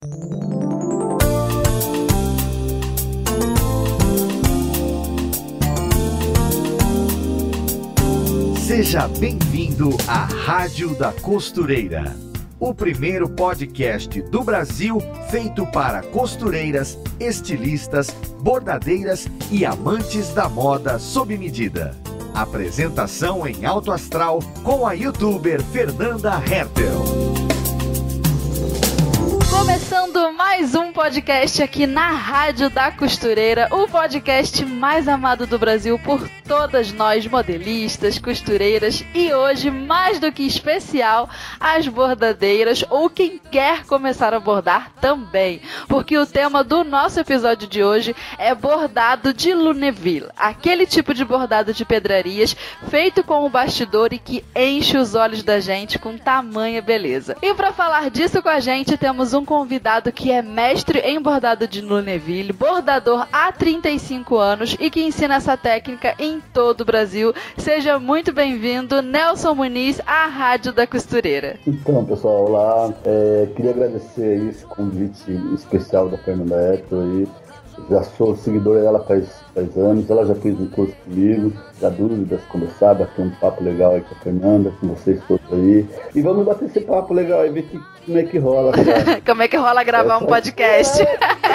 Seja bem-vindo à Rádio da Costureira, o primeiro podcast do Brasil feito para costureiras, estilistas, bordadeiras e amantes da moda sob medida. Apresentação em alto astral com a youtuber Fernanda Hertel. Começando mais um podcast aqui na Rádio da Costureira, o podcast mais amado do Brasil por todas nós modelistas, costureiras e hoje, mais do que especial, as bordadeiras ou quem quer começar a bordar também, porque o tema do nosso episódio de hoje é bordado de Lunéville, aquele tipo de bordado de pedrarias feito com o bastidor e que enche os olhos da gente com tamanha beleza. E para falar disso com a gente, temos um convidado que é mestre em bordado de Lunéville, bordador há 35 anos e que ensina essa técnica em todo o Brasil. Seja muito bem-vindo, Nelson Muniz, à Rádio da Costureira. Então, pessoal, olá. Queria agradecer esse convite especial da Fernanda Hertel aí. Já sou seguidor dela faz anos, ela já fez um curso comigo, já dúvidas, conversar, bater um papo legal aí com a Fernanda, com vocês todos aí. E vamos bater esse papo legal aí, ver como é que rola. Como é que rola gravar um podcast?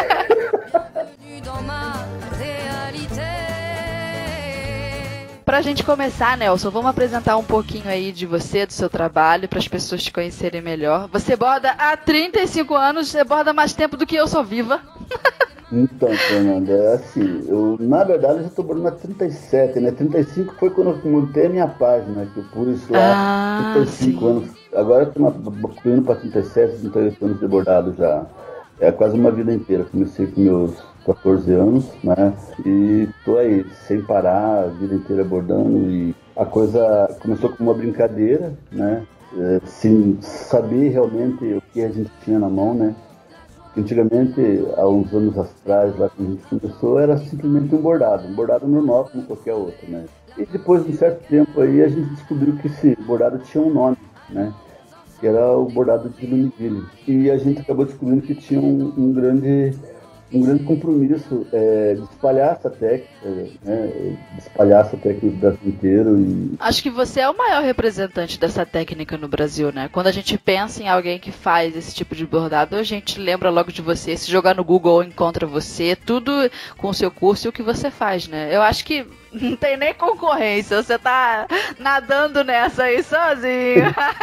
Pra gente começar, Nelson, vamos apresentar um pouquinho aí de você, do seu trabalho, para as pessoas te conhecerem melhor. Você borda há 35 anos, você borda mais tempo do que eu sou viva. Então, Fernanda, é assim, na verdade eu já estou bordando há 37, né? 35 foi quando eu montei a minha página, que eu pus lá 35 sim. Anos. Agora eu estou indo para 37, 38 anos de bordado já. É quase uma vida inteira. Comecei com meus 14 anos, né? E tô aí, sem parar, a vida inteira bordando. E a coisa começou como uma brincadeira, né? Sem saber realmente o que a gente tinha na mão, né? Antigamente, há uns anos atrás, lá quando a gente começou, era simplesmente um bordado normal como qualquer outro, né? E depois de um certo tempo aí, a gente descobriu que esse bordado tinha um nome, né? Que era o bordado de Lunéville. E a gente acabou descobrindo que tinha um grande compromisso de espalhar essa técnica, né? De espalhar essa técnica no Brasil inteiro. E... Acho que você é o maior representante dessa técnica no Brasil, né? Quando a gente pensa em alguém que faz esse tipo de bordado, a gente lembra logo de você. Se jogar no Google, encontra você, tudo com o seu curso e o que você faz, né? Eu acho que não tem nem concorrência, você tá nadando nessa aí sozinho.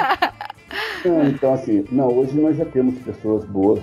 Então, assim, hoje nós já temos pessoas boas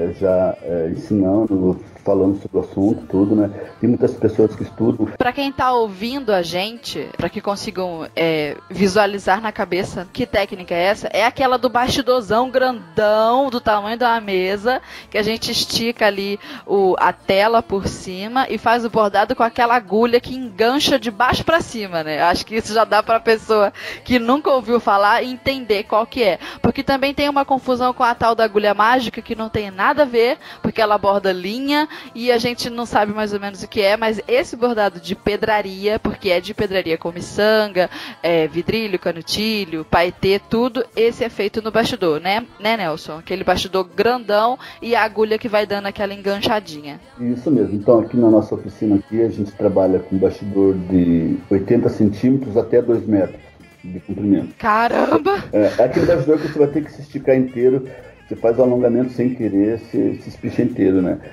ensinando, falando sobre o assunto, tudo, né? Tem muitas pessoas que estudam. Pra quem tá ouvindo a gente, pra que consigam visualizar na cabeça que técnica é essa, é aquela do bastidorzão grandão, do tamanho de uma mesa, que a gente estica ali a tela por cima e faz o bordado com aquela agulha que engancha de baixo pra cima, né? Acho que isso já dá pra pessoa que nunca ouviu falar entender qual que é. Porque também tem uma confusão com a tal da agulha mágica que não tem nada a ver, porque ela borda linha e a gente não sabe mais ou menos o que é, mas esse bordado de pedraria, porque é de pedraria com miçanga, vidrilho, canutilho, paetê, tudo, esse é feito no bastidor, né, Nelson? Aquele bastidor grandão e a agulha que vai dando aquela enganchadinha. Isso mesmo. Então aqui na nossa oficina aqui a gente trabalha com bastidor de 80 centímetros até 2 metros de comprimento. Caramba! É aquele bastidor que você vai ter que se esticar inteiro, você faz o alongamento sem querer, se espicha inteiro, né?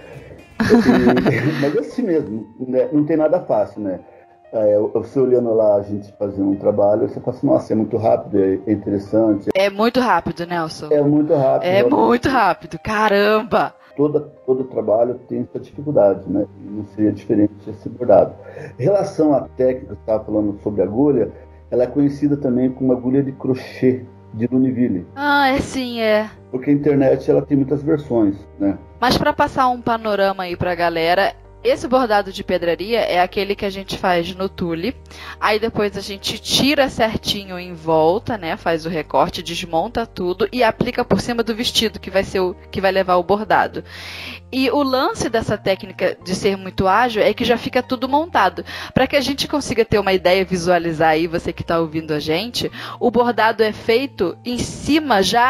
Mas é assim mesmo, né? Não tem nada fácil, né? Você olhando lá a gente fazendo um trabalho, você fala assim, nossa, é muito rápido, é interessante. É muito rápido, Nelson. É muito rápido. É muito rápido, caramba! Todo trabalho tem sua dificuldade, né? Não seria diferente esse bordado. Em relação à técnica, você estava falando sobre agulha, ela é conhecida também como agulha de crochê de Lunéville. Sim, é. Porque a internet ela tem muitas versões, né? Mas para passar um panorama aí pra galera, esse bordado de pedraria é aquele que a gente faz no tule, aí depois a gente tira certinho em volta, né, faz o recorte, desmonta tudo e aplica por cima do vestido, que vai ser o que vai levar o bordado. E o lance dessa técnica de ser muito ágil é que já fica tudo montado. Para que a gente consiga ter uma ideia, visualizar aí, você que está ouvindo a gente, o bordado é feito em cima já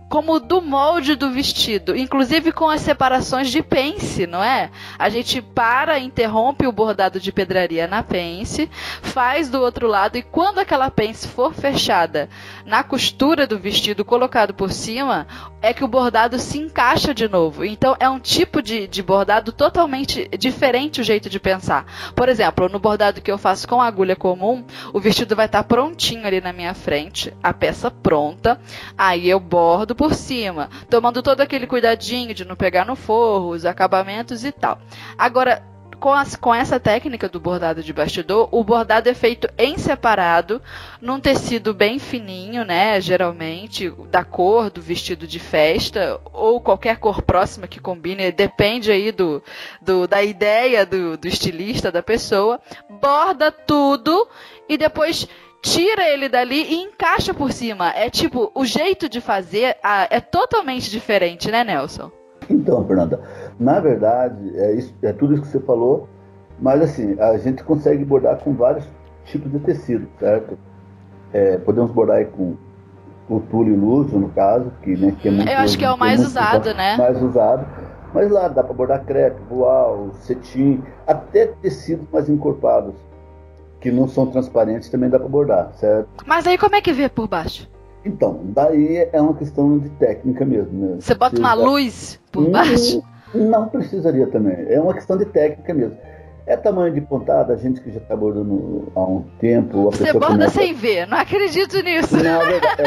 como do molde do vestido, inclusive com as separações de pence, não é? A gente interrompe o bordado de pedraria na pence, faz do outro lado, e quando aquela pence for fechada na costura do vestido colocado por cima, é que o bordado se encaixa de novo. Então é um tipo de bordado totalmente diferente o jeito de pensar. Por exemplo, no bordado que eu faço com agulha comum, o vestido vai estar prontinho ali na minha frente, a peça pronta, aí eu bordo por cima, tomando todo aquele cuidadinho de não pegar no forro, os acabamentos e tal. Agora, com essa técnica do bordado de bastidor, o bordado é feito em separado, num tecido bem fininho, né? Geralmente da cor do vestido de festa, ou qualquer cor próxima que combine, depende aí da ideia do estilista, da pessoa. Borda tudo e depois tira ele dali e encaixa por cima. É tipo, o jeito de fazer é totalmente diferente, né, Nelson? Então, Fernanda, na verdade, é tudo isso que você falou, mas assim, a gente consegue bordar com vários tipos de tecido, certo? Podemos bordar aí com o tule luso, no caso, que é muito... Eu acho que é o mais usado, né? Mais usado, mas lá dá para bordar crepe, voal, cetim, até tecidos mais encorpados, que não são transparentes, também dá para bordar, certo? Mas aí como é que vê por baixo? Então, daí é uma questão de técnica mesmo, né? Você bota uma luz por baixo? Não precisaria também. É uma questão de técnica mesmo. É tamanho de pontada, a gente que já está bordando há um tempo... Você borda sem ver, não acredito nisso. Não,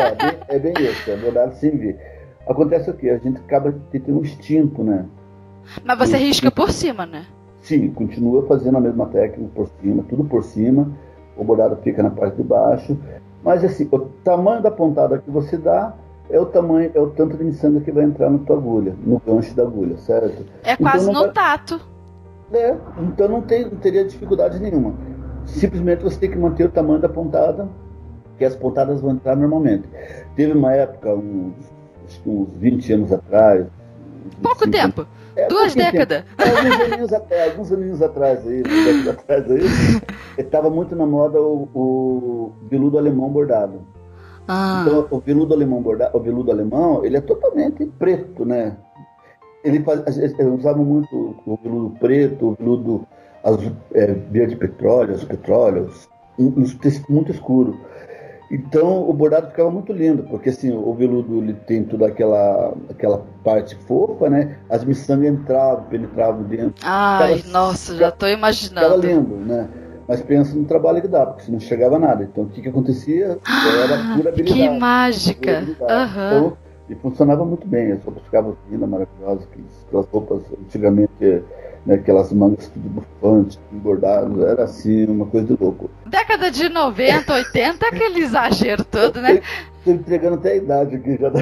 é bem isso, é bordado sem ver. Acontece o quê? A gente acaba de ter um instinto, né? Mas você risca por cima, né? Sim, continua fazendo a mesma técnica por cima, tudo por cima. O bordado fica na parte de baixo. Mas assim, o tamanho da pontada que você dá é o tanto de miçanga que vai entrar na tua agulha, no gancho da agulha, certo? É quase no tato. Então não teria dificuldade nenhuma. Simplesmente você tem que manter o tamanho da pontada, que as pontadas vão entrar normalmente. Teve uma época, uns 20 anos atrás... Pouco tempo. 2 décadas. Alguns aninhos atrás aí, estava muito na moda o veludo alemão bordado. Então, o veludo alemão, ele é totalmente preto, né? Eles usavam muito o veludo preto, o veludo azul, verde petróleo, azul petróleo, um tecido muito escuro. Então o bordado ficava muito lindo, porque assim, o veludo ele tem toda aquela parte fofa, né? As miçangas penetravam dentro. Ai, nossa, já estou imaginando. Ficava lindo, né? Mas pensa no trabalho que dá, porque se não chegava nada. Então o que acontecia? Era pura habilidade. Que mágica! Então, e funcionava muito bem, as roupas ficavam lindas, maravilhosas, aquelas roupas antigamente, né, aquelas mangas tudo bufantes, bordadas, era assim, uma coisa de louco. Década de 90, 80, aquele exagero todo, né? Estou entregando até a idade aqui já.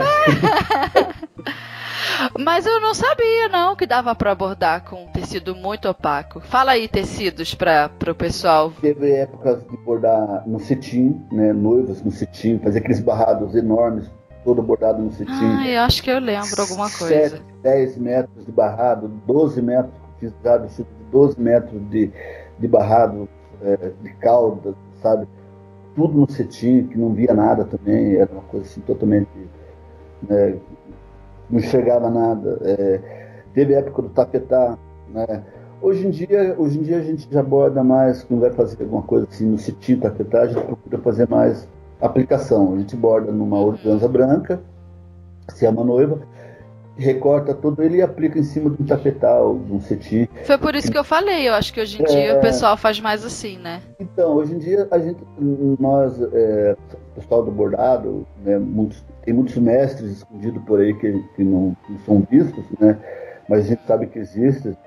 Mas eu não sabia, não, que dava para bordar com um tecido muito opaco. Fala aí, tecidos, para o pessoal. Teve épocas de bordar no cetim, né, noivas no cetim, fazer aqueles barrados enormes, todo bordado no cetim. Eu acho que eu lembro alguma coisa. 10 metros de barrado, 12 metros, fiz de 12 metros de barrado, de cauda, sabe? Tudo no cetim, que não via nada também, era uma coisa assim totalmente... né, não enxergava nada. Teve a época do tapetá, né? Hoje em dia a gente já borda mais, quando vai fazer alguma coisa assim no cetim, tapetá, a gente procura fazer mais aplicação. A gente borda numa organza branca, se é uma noiva, recorta todo ele e aplica em cima de um tapetá ou de um cetim. Foi por isso que eu falei, eu acho que hoje em dia o pessoal faz mais assim, né? Então, hoje em dia nós, pessoal do bordado, né, tem muitos mestres escondidos por aí que não são vistos, né? Mas a gente sabe que existem.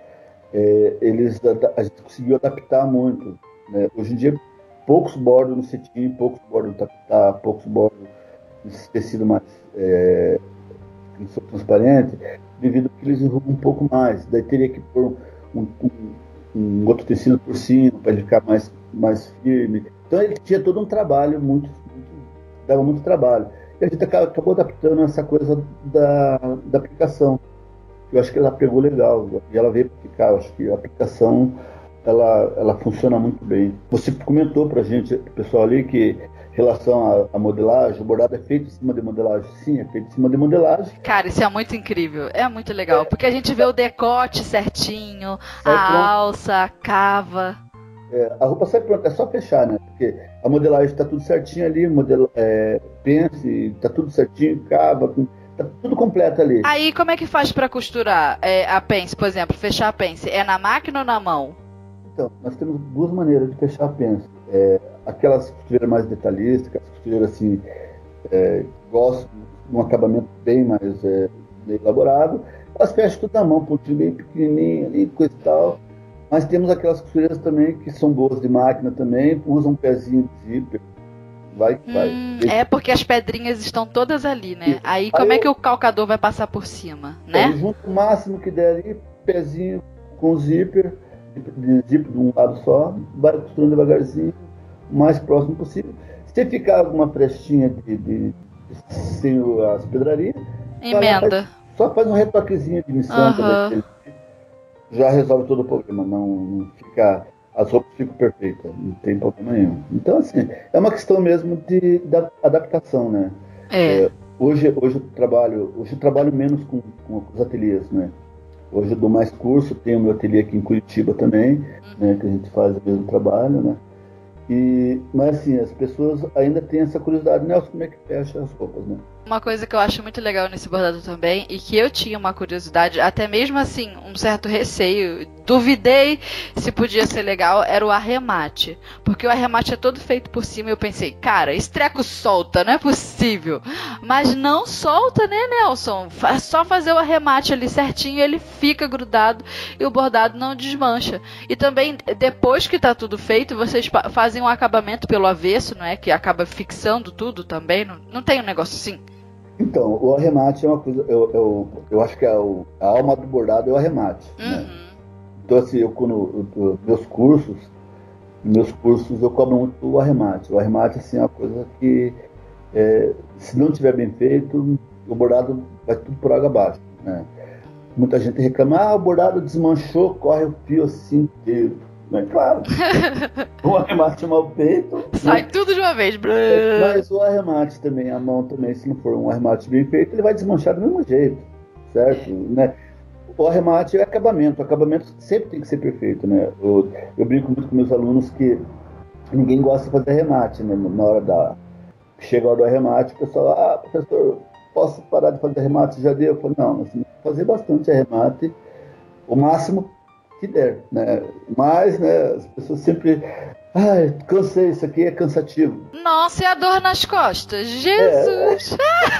A gente conseguiu adaptar muito, né? Hoje em dia poucos bordam no cetim, poucos bordam no tapetá, poucos bordam nesse tecido mais transparente, devido a que eles enrugam um pouco mais. Daí teria que pôr um outro tecido por cima para ele ficar mais firme. Então ele tinha todo um trabalho dava muito trabalho. E a gente acabou adaptando essa coisa da aplicação. Eu acho que ela pegou legal e ela veio para ficar. Eu acho que a aplicação ela funciona muito bem. Você comentou pra gente, pessoal ali, que em relação à modelagem, o bordado é feito em cima de modelagem. Sim, é feito em cima de modelagem. Cara, isso é muito incrível, é muito legal, porque a gente vê o decote certinho, alça, a cava. A roupa sai pronta, é só fechar, né? Porque a modelagem tá tudo certinho ali, pence, tá tudo certinho, cava, tá tudo completo ali. Aí como é que faz pra costurar a pence, por exemplo, fechar a pence? É na máquina ou na mão? Então, nós temos duas maneiras de fechar a pence. Aquelas costureiras mais detalhistas, aquelas costureiras assim, gostam de um acabamento bem mais bem elaborado, elas fecham tudo na mão, pontinho bem pequenininho ali, coisa e tal. Mas temos aquelas costureiras também que são boas de máquina também, usam um pezinho de zíper, vai que vai. Porque as pedrinhas estão todas ali, né? Aí como é que o calcador vai passar por cima, né? Junto o máximo que der ali, pezinho com zíper, de um lado só, vai costurando devagarzinho, o mais próximo possível. Se ficar alguma frestinha sem as pedrarias, emenda. Só faz um retoquezinho de miçanga, já resolve todo o problema, não fica, as roupas ficam perfeitas, não tem problema nenhum. Então, assim, é uma questão mesmo da adaptação, né? Hoje eu trabalho menos com os ateliês, né? Hoje eu dou mais curso, tenho meu ateliê aqui em Curitiba também, né, que a gente faz o mesmo trabalho, né? Mas assim, as pessoas ainda têm essa curiosidade, Nelson, como é que fecha as roupas, né? Uma coisa que eu acho muito legal nesse bordado também, e que eu tinha uma curiosidade, até mesmo assim, um certo receio, duvidei se podia ser legal, era o arremate. Porque o arremate é todo feito por cima e eu pensei, cara, esse treco solta, não é possível. Mas não solta, né, Nelson? É só fazer o arremate ali certinho, ele fica grudado e o bordado não desmancha. E também, depois que tá tudo feito, vocês fazem um acabamento pelo avesso, não é? Que acaba fixando tudo também, não tem um negócio assim? Então, o arremate é uma coisa, eu acho que a alma do bordado é o arremate, né? Então, assim, meus cursos eu cobro muito o arremate. O arremate, assim, é uma coisa que, se não tiver bem feito, o bordado vai tudo por água abaixo, né? Muita gente reclama, o bordado desmanchou, corre o fio assim inteiro. Mas, claro, o arremate mal feito... Sai tudo de uma vez. Mas o arremate também, a mão também, se não for um arremate bem feito, ele vai desmanchar do mesmo jeito, certo? Né? O arremate é acabamento. O acabamento sempre tem que ser perfeito, né? Eu brinco muito com meus alunos que ninguém gosta de fazer arremate, né? Na hora chega a hora do arremate, o pessoal, professor, posso parar de fazer arremate? Já deu? Eu falo, não, nós temos que fazer bastante arremate, o máximo que der, né? Mas, né, as pessoas sempre... cansei, isso aqui é cansativo. Nossa, e a dor nas costas? Jesus!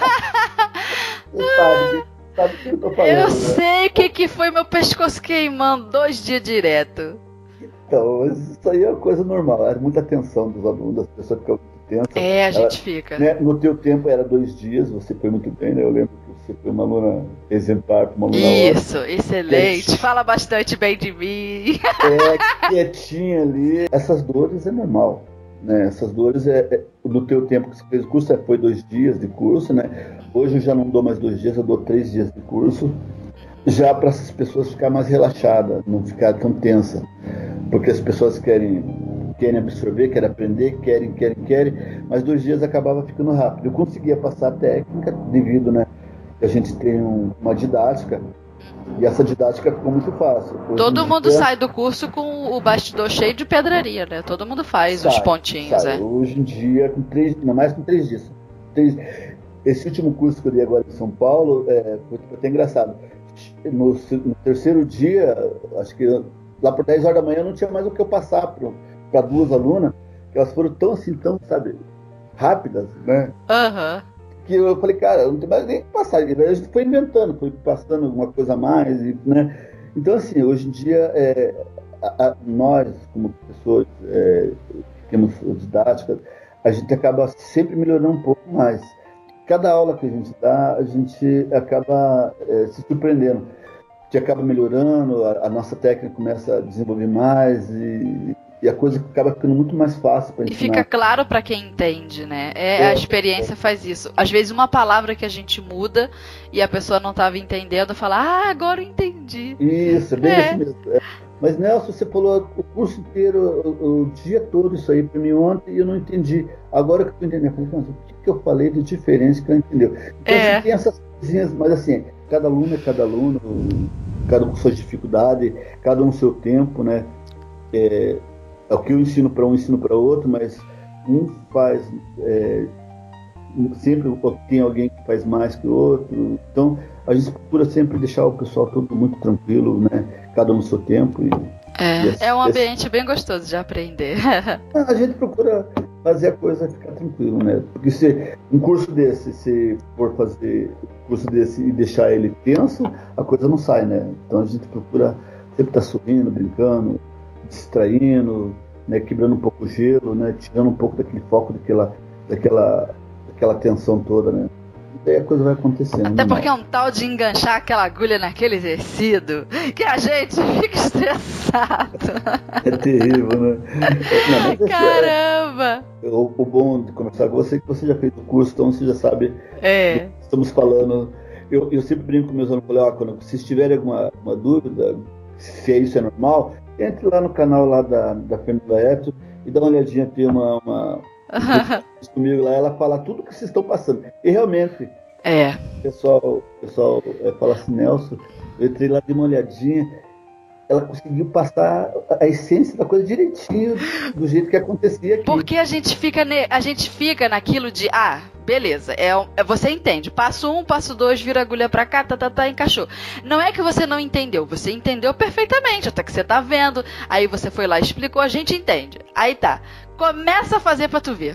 Sabe o que eu tô falando, eu né? sei o que foi meu pescoço queimando 2 dias direto. Então, isso aí é uma coisa normal. Era muita tensão dos alunos, das pessoas ficam muito tensas. A gente fica. Né, no teu tempo era 2 dias, você foi muito bem, né? Eu lembro que você foi uma aluna exemplar, uma aluna Isso, excelente. Fala bastante bem de mim. Quietinha ali. Essas dores é normal, né? Essas dores no teu tempo que você fez o curso, foi 2 dias de curso, né? Hoje eu já não dou mais 2 dias, eu dou 3 dias de curso. Já para essas pessoas ficar mais relaxadas, não ficar tão tensa. Porque as pessoas querem absorver, querem aprender, querem, mas 2 dias acabava ficando rápido. Eu conseguia passar a técnica devido, né? A gente tem uma didática, e essa didática ficou muito fácil. Todo mundo sai do curso com o bastidor cheio de pedraria, né? Todo mundo faz os pontinhos, Hoje em dia, mais com 3 dias. Esse último curso que eu dei agora em São Paulo, foi até engraçado. No terceiro dia, acho que lá por 10 horas da manhã, não tinha mais o que eu passar para 2 alunas, que elas foram tão, sabe, rápidas, né? Que eu falei, cara, eu não tenho mais nem que passar. A gente foi inventando, foi passando alguma coisa a mais, né? Então, assim, hoje em dia, nós, como professores, que temos didática, a gente acaba sempre melhorando um pouco mais. Cada aula que a gente dá, a gente acaba se surpreendendo. A gente acaba melhorando, a nossa técnica começa a desenvolver mais e a coisa acaba ficando muito mais fácil para ensinar. E fica claro para quem entende, né? A experiência faz isso. Às vezes uma palavra que a gente muda e a pessoa não estava entendendo, fala, agora eu entendi. Isso, é bem assim mesmo. Mas, Nelson, você falou o curso inteiro, o dia todo isso aí para mim ontem, e eu não entendi. Agora que eu entendi, eu falei, o que eu falei de diferença que ela entendeu? Então, assim, tem essas coisinhas, mas assim, cada aluno é cada aluno, cada um com suas dificuldades, cada um seu tempo, né? É o que eu ensino para um, ensino para outro, mas um faz... sempre tem alguém que faz mais que o outro. Então, a gente procura sempre deixar o pessoal todo muito tranquilo, né? Cada um no seu tempo. É um ambiente bem gostoso de aprender. A gente procura fazer a coisa ficar tranquilo, né? Porque se um curso desse, se for fazer um curso desse e deixar ele tenso, a coisa não sai, né? Então a gente procura sempre estar sorrindo, brincando, distraindo, né? Quebrando um pouco o gelo, né? Tirando um pouco daquele foco, daquela tensão toda, né? E aí a coisa vai acontecendo. Até porque é um tal de enganchar aquela agulha naquele tecido que a gente fica estressado. É terrível, né? Não, caramba! O bom de conversar com você é que você já fez o curso, então você já sabe do que estamos falando. Eu sempre brinco com meus alunos, falei, quando vocês tiverem alguma dúvida, se isso é normal, entre lá no canal lá da Fernanda Eto e dá uma olhadinha, tem uma comigo lá, ela fala tudo que vocês estão passando. E realmente, o pessoal fala assim, Nelson, eu entrei lá, dei uma olhadinha, ela conseguiu passar a essência da coisa direitinho, do jeito que acontecia aqui. Porque a gente fica naquilo de, beleza, você entende, passo 1, passo 2, vira a agulha pra cá, encaixou. Não é que você não entendeu, você entendeu perfeitamente, até que você tá vendo, aí você foi lá e explicou, a gente entende. Aí tá, começa a fazer pra tu ver.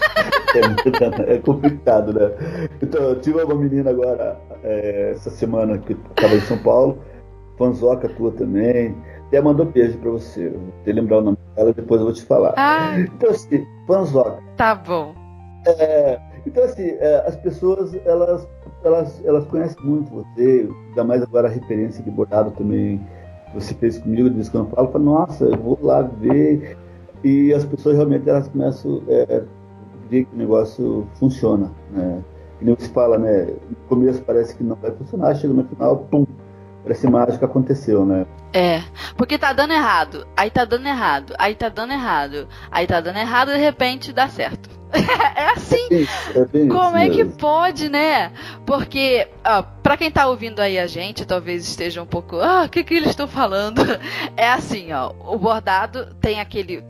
É complicado, né? Então, eu tive uma menina agora, essa semana, que estava em São Paulo, fanzoca tua também, até mandou beijo pra você, vou te lembrar o nome dela, depois eu vou te falar. Então, assim, fanzoca. Tá bom. Então, assim, as pessoas, elas conhecem muito você, ainda mais agora a referência de bordado também, que você fez comigo, de vez quando eu falo, nossa, eu vou lá ver, e as pessoas realmente, elas começam a ver que o negócio funciona, né? E nem se fala, né, no começo parece que não vai funcionar, chega no final, pum, parece mágica, aconteceu, né? Porque tá dando errado, aí tá dando errado, aí tá dando errado, aí tá dando errado, de repente dá certo. É assim. Como é que pode, né? Porque, pra quem tá ouvindo aí a gente, talvez esteja um pouco, o que eles estão falando? É assim, o bordado tem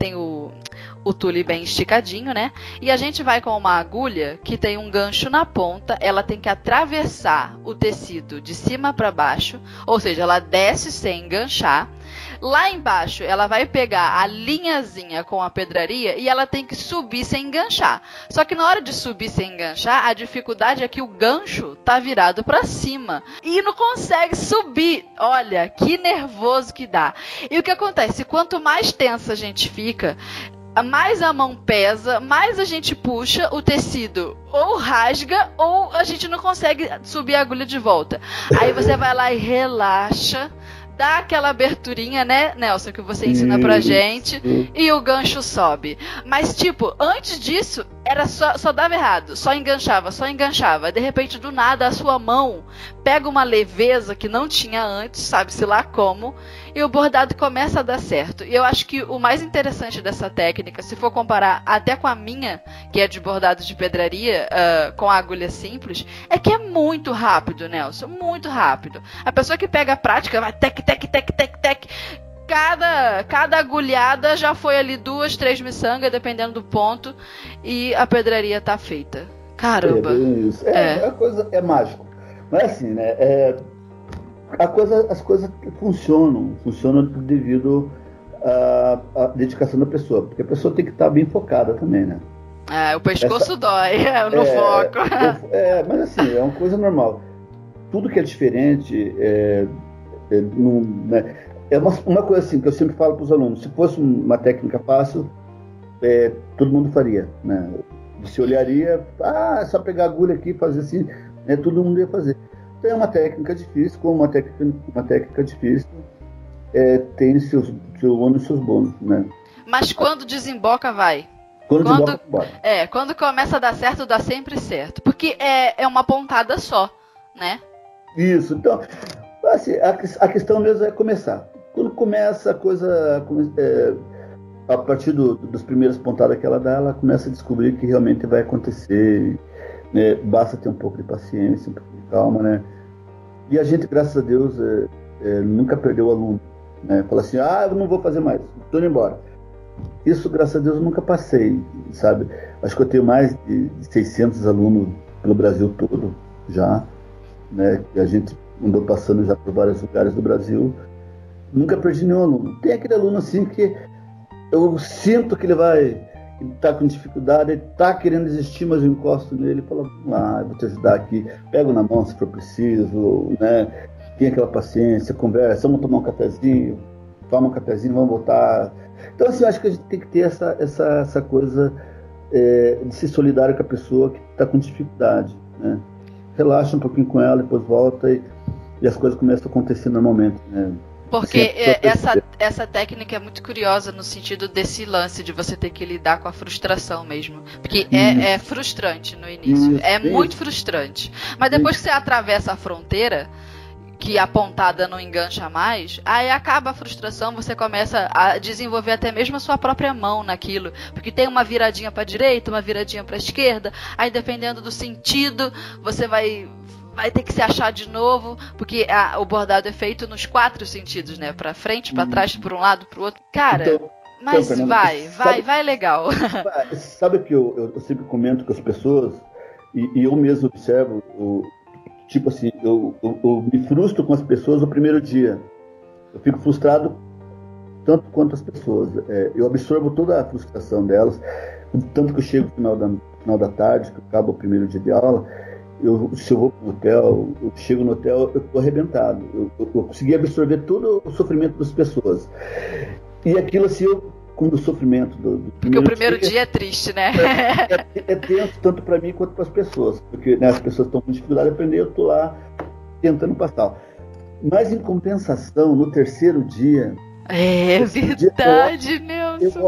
o tule bem esticadinho, né? E a gente vai com uma agulha que tem um gancho na ponta, ela tem que atravessar o tecido de cima para baixo, ou seja, ela desce sem enganchar. Lá embaixo, ela vai pegar a linhazinha com a pedraria e ela tem que subir sem enganchar. Só que na hora de subir sem enganchar, a dificuldade é que o gancho tá virado para cima e não consegue subir. Olha, que nervoso que dá. E o que acontece? Quanto mais tensa a gente fica, mais a mão pesa, mais a gente puxa, o tecido ou rasga ou a gente não consegue subir a agulha de volta. Aí você vai lá e relaxa, dá aquela aberturinha, né, Nelson, que você ensina pra gente, e o gancho sobe. Mas, tipo, antes disso, era só dava errado, só enganchava. De repente, do nada, a sua mão pega uma leveza que não tinha antes, sabe-se lá como, e o bordado começa a dar certo. E eu acho que o mais interessante dessa técnica, se for comparar até com a minha, que é de bordado de pedraria, com a agulha simples, é que é muito rápido, Nelson, muito rápido. A pessoa que pega a prática vai tec, cada agulhada já foi ali 2, 3 miçangas, dependendo do ponto, e a pedraria tá feita. Caramba. A coisa é mágico. Mas assim, né, as coisas funcionam devido à dedicação da pessoa, porque a pessoa tem que estar bem focada também, né? O pescoço dói no foco. Mas assim, é uma coisa normal. Tudo que é diferente né? É uma coisa assim que eu sempre falo para os alunos: se fosse uma técnica fácil, todo mundo faria, né? Você olharia, é só pegar a agulha aqui e fazer assim, né? Todo mundo ia fazer. Então é uma técnica difícil, como uma técnica difícil tem seus ônus e seus bônus, né? Mas quando desemboca, vai. Quando começa a dar certo, dá sempre certo. Porque é uma pontada só, né? Isso, então, assim, a questão mesmo é começar. Quando começa a coisa... a partir das primeiras pontadas que ela dá, ela começa a descobrir que realmente vai acontecer, né? Basta ter um pouco de paciência, um pouco de calma, né? E a gente, graças a Deus, nunca perdeu o aluno, né? Fala assim, eu não vou fazer mais, estou indo embora. Isso, graças a Deus, eu nunca passei, sabe? Acho que eu tenho mais de 600 alunos pelo Brasil todo, já, né? Que a gente andou passando já por vários lugares do Brasil. Nunca perdi nenhum aluno. Tem aquele aluno assim que eu sinto que ele vai estar com dificuldade, ele está querendo desistir, mas eu encosto nele e falo, vamos lá, eu vou te ajudar aqui, pego na mão se for preciso, né? Tem aquela paciência, conversa, vamos tomar um cafezinho, toma um cafezinho, vamos voltar. Então, assim, eu acho que a gente tem que ter essa coisa de ser solidário com a pessoa que está com dificuldade, né? Relaxa um pouquinho com ela, depois volta e as coisas começam a acontecer normalmente, né? Porque essa técnica é muito curiosa no sentido desse lance de você ter que lidar com a frustração mesmo. Porque é frustrante no início. Muito frustrante. Mas depois que você atravessa a fronteira, que a pontada não engancha mais, aí acaba a frustração, você começa a desenvolver até mesmo a sua própria mão naquilo. Porque tem uma viradinha para a direita, uma viradinha para a esquerda, aí dependendo do sentido, você vai ter que se achar de novo, porque o bordado é feito nos 4 sentidos, né? Pra frente, pra trás, por um lado, pro outro. Cara, mas Fernando, vai legal. Sabe que eu sempre comento com as pessoas, e eu mesmo observo, tipo assim, eu me frustro com as pessoas no primeiro dia. Eu fico frustrado tanto quanto as pessoas. Eu absorvo toda a frustração delas, tanto que eu chego no final da tarde, que eu acabo o primeiro dia de aula. Se eu vou pro hotel, eu chego no hotel, eu tô arrebentado. Eu consegui absorver todo o sofrimento das pessoas. E aquilo assim, com o sofrimento porque o primeiro dia é triste, né? É tenso tanto para mim quanto para as pessoas. Porque, né, as pessoas estão com dificuldade de aprender, eu tô lá tentando passar. Mas em compensação, no terceiro dia... É verdade, Nelson.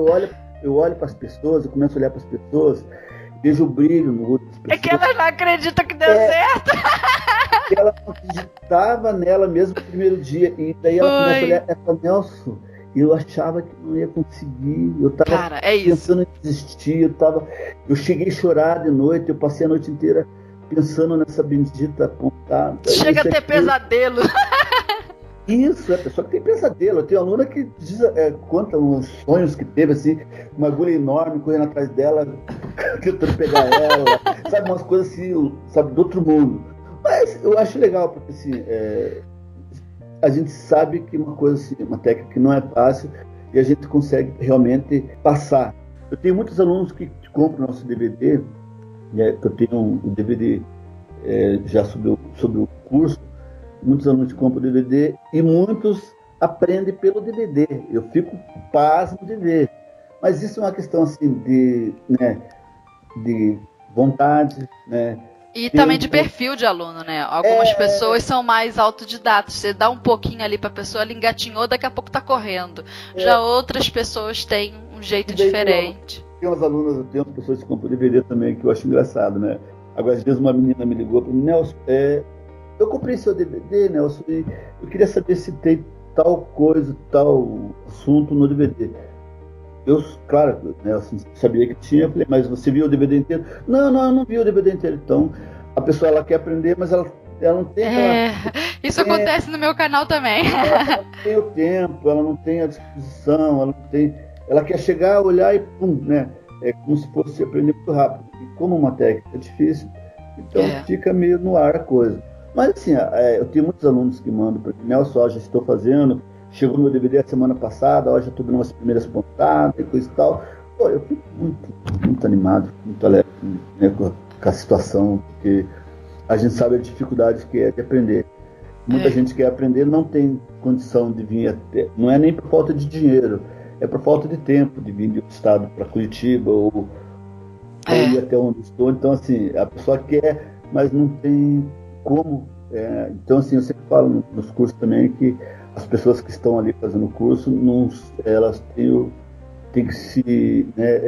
Eu olho para as pessoas, eu começo a olhar para as pessoas... Vejo o brilho no olho das pessoas. É que elas não acreditam que deu certo. Ela não acreditava nela mesmo no primeiro dia. E daí ela começa a olhar e fala, Nelson, eu achava que não ia conseguir. Eu tava pensando em desistir. Eu cheguei a chorar de noite. Eu passei a noite inteira pensando nessa bendita pontada. Chega a ter pesadelo. Isso, é a pessoa que tem pesadelo. Eu tenho aluna que conta uns sonhos que teve, assim, uma agulha enorme correndo atrás dela, tentando pegar ela, sabe, umas coisas assim, sabe, do outro mundo. Mas eu acho legal, porque assim, a gente sabe que uma coisa assim, uma técnica que não é fácil e a gente consegue realmente passar. Eu tenho muitos alunos que compram nosso DVD, né, que eu tenho um DVD já sobre o curso. Muitos alunos compram o DVD e muitos aprendem pelo DVD. Eu fico pasmo de ver. Mas isso é uma questão assim de vontade, né? E também de perfil de aluno, né? Algumas pessoas são mais autodidatas. Você dá um pouquinho ali pra pessoa, ela engatinhou, daqui a pouco tá correndo. Já outras pessoas têm um jeito diferente. Tem umas alunas, tem umas pessoas que compram DVD também, que eu acho engraçado, né? Agora, às vezes, uma menina me ligou para mim, Nelson, eu comprei seu DVD, Nelson, e eu queria saber se tem tal coisa, tal assunto no DVD. Eu, claro, Nelson, sabia que tinha, eu falei, mas você viu o DVD inteiro? Não, eu não vi o DVD inteiro. Então, a pessoa, ela quer aprender, mas ela não tem... Isso acontece no meu canal também. Ela não tem o tempo, ela não tem a disposição, ela não tem... Ela quer chegar, olhar e pum, né? É como se fosse aprender muito rápido. E como uma técnica é difícil, então fica meio no ar a coisa. Mas assim, eu tenho muitos alunos que mandam para mim, Nelson, já estou fazendo, chegou no meu DVD a semana passada, já estou dando umas primeiras pontadas e coisa e tal. Pô, eu fico muito animado, muito alegre, né, com a situação, porque a gente sabe a dificuldade que é de aprender. Muita gente quer aprender, não tem condição de vir até, não é nem por falta de dinheiro, é por falta de tempo, de vir de um estado para Curitiba ou ir até onde estou. Então, assim, a pessoa quer, mas não tem como. Então, assim, eu sempre falo nos cursos também que as pessoas que estão ali fazendo o curso, elas têm que se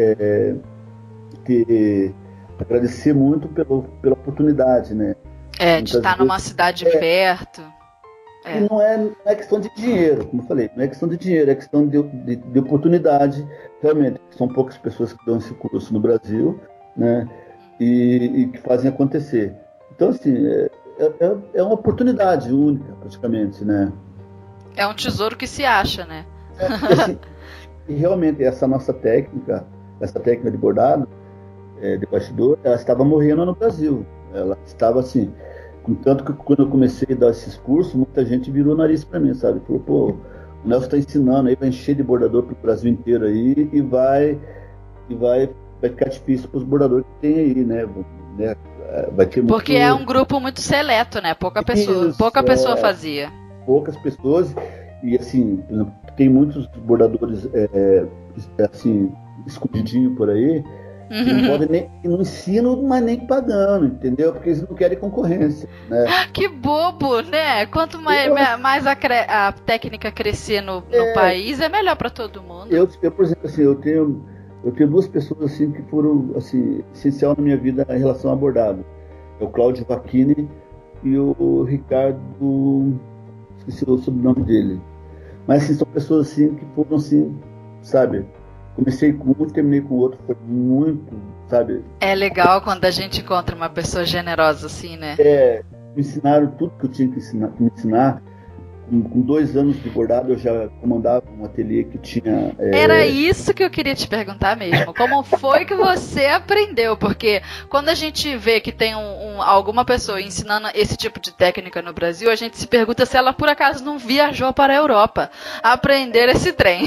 agradecer muito pela oportunidade, né? De estar numa cidade perto. E não é questão de dinheiro, como eu falei, não é questão de dinheiro, é questão de oportunidade. Realmente, são poucas pessoas que dão esse curso no Brasil, né? E que fazem acontecer. Então, assim, é uma oportunidade única, praticamente, né? É um tesouro que se acha, né? Assim, e realmente, essa técnica de bordado, de bastidor, ela estava morrendo no Brasil. Ela estava assim, contanto que quando eu comecei a dar esses cursos, muita gente virou o nariz para mim, sabe? Falou, pô, o Nelson está ensinando aí, vai encher de bordador para o Brasil inteiro aí e vai ficar difícil para os bordadores que tem aí, né? Vai ter porque é um grupo muito seleto, né? Pouca pessoa fazia. Poucas pessoas, e assim, tem muitos bordadores assim, escondidinho por aí, que não ensinam, mas nem pagando, entendeu? Porque eles não querem concorrência, né? Que bobo, né? Quanto mais a técnica crescer no país, é melhor para todo mundo. Eu, por exemplo, assim, eu tenho duas pessoas assim que foram assim essencial na minha vida em relação a bordado. É o Cláudio Vacchini e o Ricardo, esqueci o sobrenome dele. Mas assim, são pessoas assim que foram assim, sabe? Comecei com um e terminei com o outro, foi muito, sabe? É legal quando a gente encontra uma pessoa generosa assim, né? Me ensinaram tudo que eu tinha que me ensinar. Com 2 anos de bordado eu já comandava um ateliê que tinha... Era isso que eu queria te perguntar mesmo. Como foi que você aprendeu? Porque quando a gente vê que tem alguma pessoa ensinando esse tipo de técnica no Brasil, a gente se pergunta se ela por acaso não viajou para a Europa a aprender esse trem.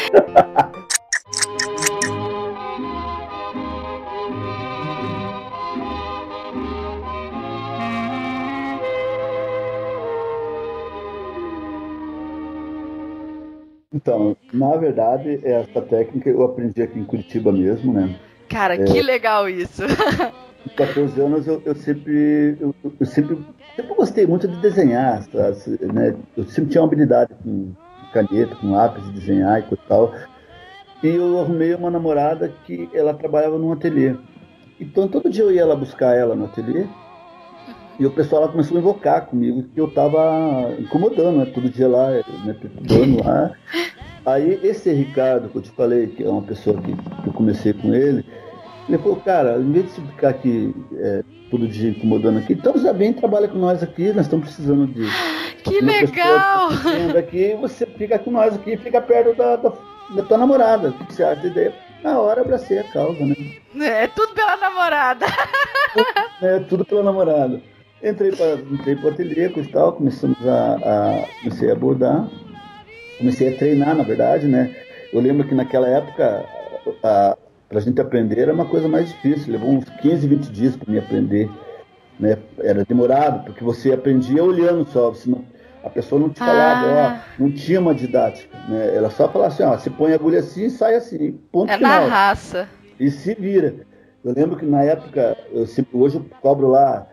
Então, na verdade, essa técnica eu aprendi aqui em Curitiba mesmo, né? Cara, que legal isso! Com 14 anos eu sempre gostei muito de desenhar, né? Eu sempre tinha uma habilidade com caneta, com lápis de desenhar e coisa e tal. E eu arrumei uma namorada que ela trabalhava num ateliê. Então todo dia eu ia lá buscar ela no ateliê e o pessoal lá começou a invocar comigo que eu tava incomodando, né? Todo dia lá, né? Perturbando lá. Aí esse Ricardo, que eu te falei, que é uma pessoa que eu comecei com ele falou, cara, em vez de você ficar aqui todo dia incomodando aqui, então já vem e trabalha com nós aqui, nós estamos precisando de... Que legal! Aqui, você fica com nós aqui, fica perto da tua namorada. O que você acha da ideia? Na hora eu abracei a causa, né? É tudo pela namorada. Tudo pela namorada. Entrei pro ateliê e tal, comecei a abordar, comecei a treinar, na verdade, né? Eu lembro que naquela época, pra gente aprender era uma coisa mais difícil, levou uns 15, 20 dias para me aprender, né? Era demorado, porque você aprendia olhando só, a pessoa não te falava, não tinha uma didática, né? Ela só falava assim, você põe a agulha assim e sai assim, ponto final. Na raça. E se vira. Eu lembro que na época, hoje eu cobro lá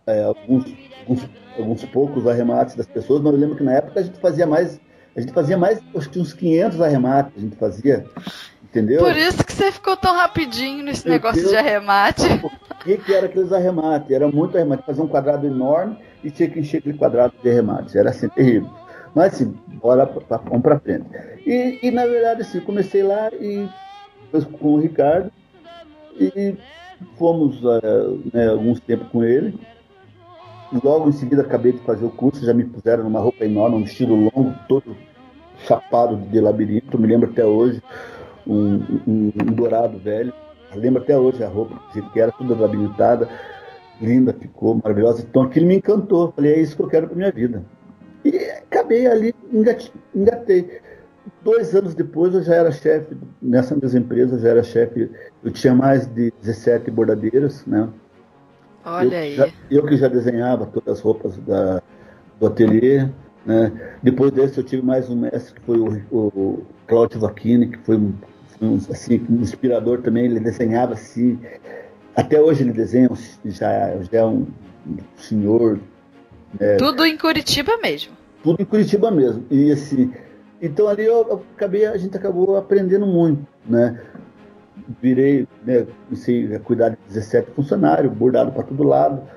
alguns poucos arremates das pessoas, mas eu lembro que na época a gente fazia mais, acho que uns 500 arremates a gente fazia, entendeu? Por isso que você ficou tão rapidinho nesse negócio de arremate. O que era aqueles arremates? Era muito arremate, fazia um quadrado enorme e tinha que encher aquele quadrado de arremates, era assim, terrível. Mas assim, vamos pra frente. E na verdade, assim, comecei lá e com o Ricardo e fomos alguns tempos com ele. Logo em seguida acabei de fazer o curso, já me puseram numa roupa enorme, um vestido longo, todo chapado de labirinto, me lembro até hoje, um dourado velho, eu lembro até hoje a roupa, que era toda labirintada, linda, ficou maravilhosa, então aquilo me encantou, falei, é isso que eu quero para minha vida. E acabei ali, engatei. 2 anos depois eu já era chefe, nessa mesma empresa eu já era chefe, eu tinha mais de 17 bordadeiras, né? Olha aí. Eu que já desenhava todas as roupas do ateliê, né? Depois desse eu tive mais um mestre que foi o Cláudio Vacchini, que foi um inspirador também, ele desenhava assim, até hoje ele desenha, já é um senhor. Tudo em Curitiba mesmo. Tudo em Curitiba mesmo. E assim, então ali a gente acabou aprendendo muito, né? Virei, comecei a cuidar de 17 funcionários, bordado para todo lado.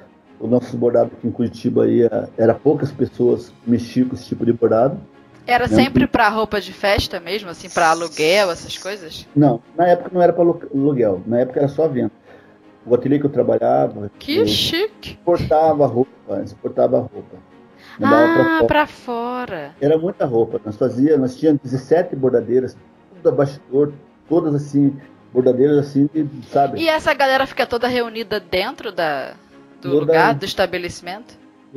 o nosso bordado aqui em Curitiba aí era poucas pessoas que mexiam com esse tipo de bordado. Era sempre para roupa de festa mesmo, assim, para aluguel, essas coisas? Não, na época não era para aluguel, na época era só venda. O ateliê que eu trabalhava... Que chique! Exportava roupa. Pra fora. Era muita roupa. Nós tínhamos 17 bordadeiras, tudo abastidor, todas assim, bordadeiras assim, sabe? E essa galera fica toda reunida dentro do lugar, do estabelecimento?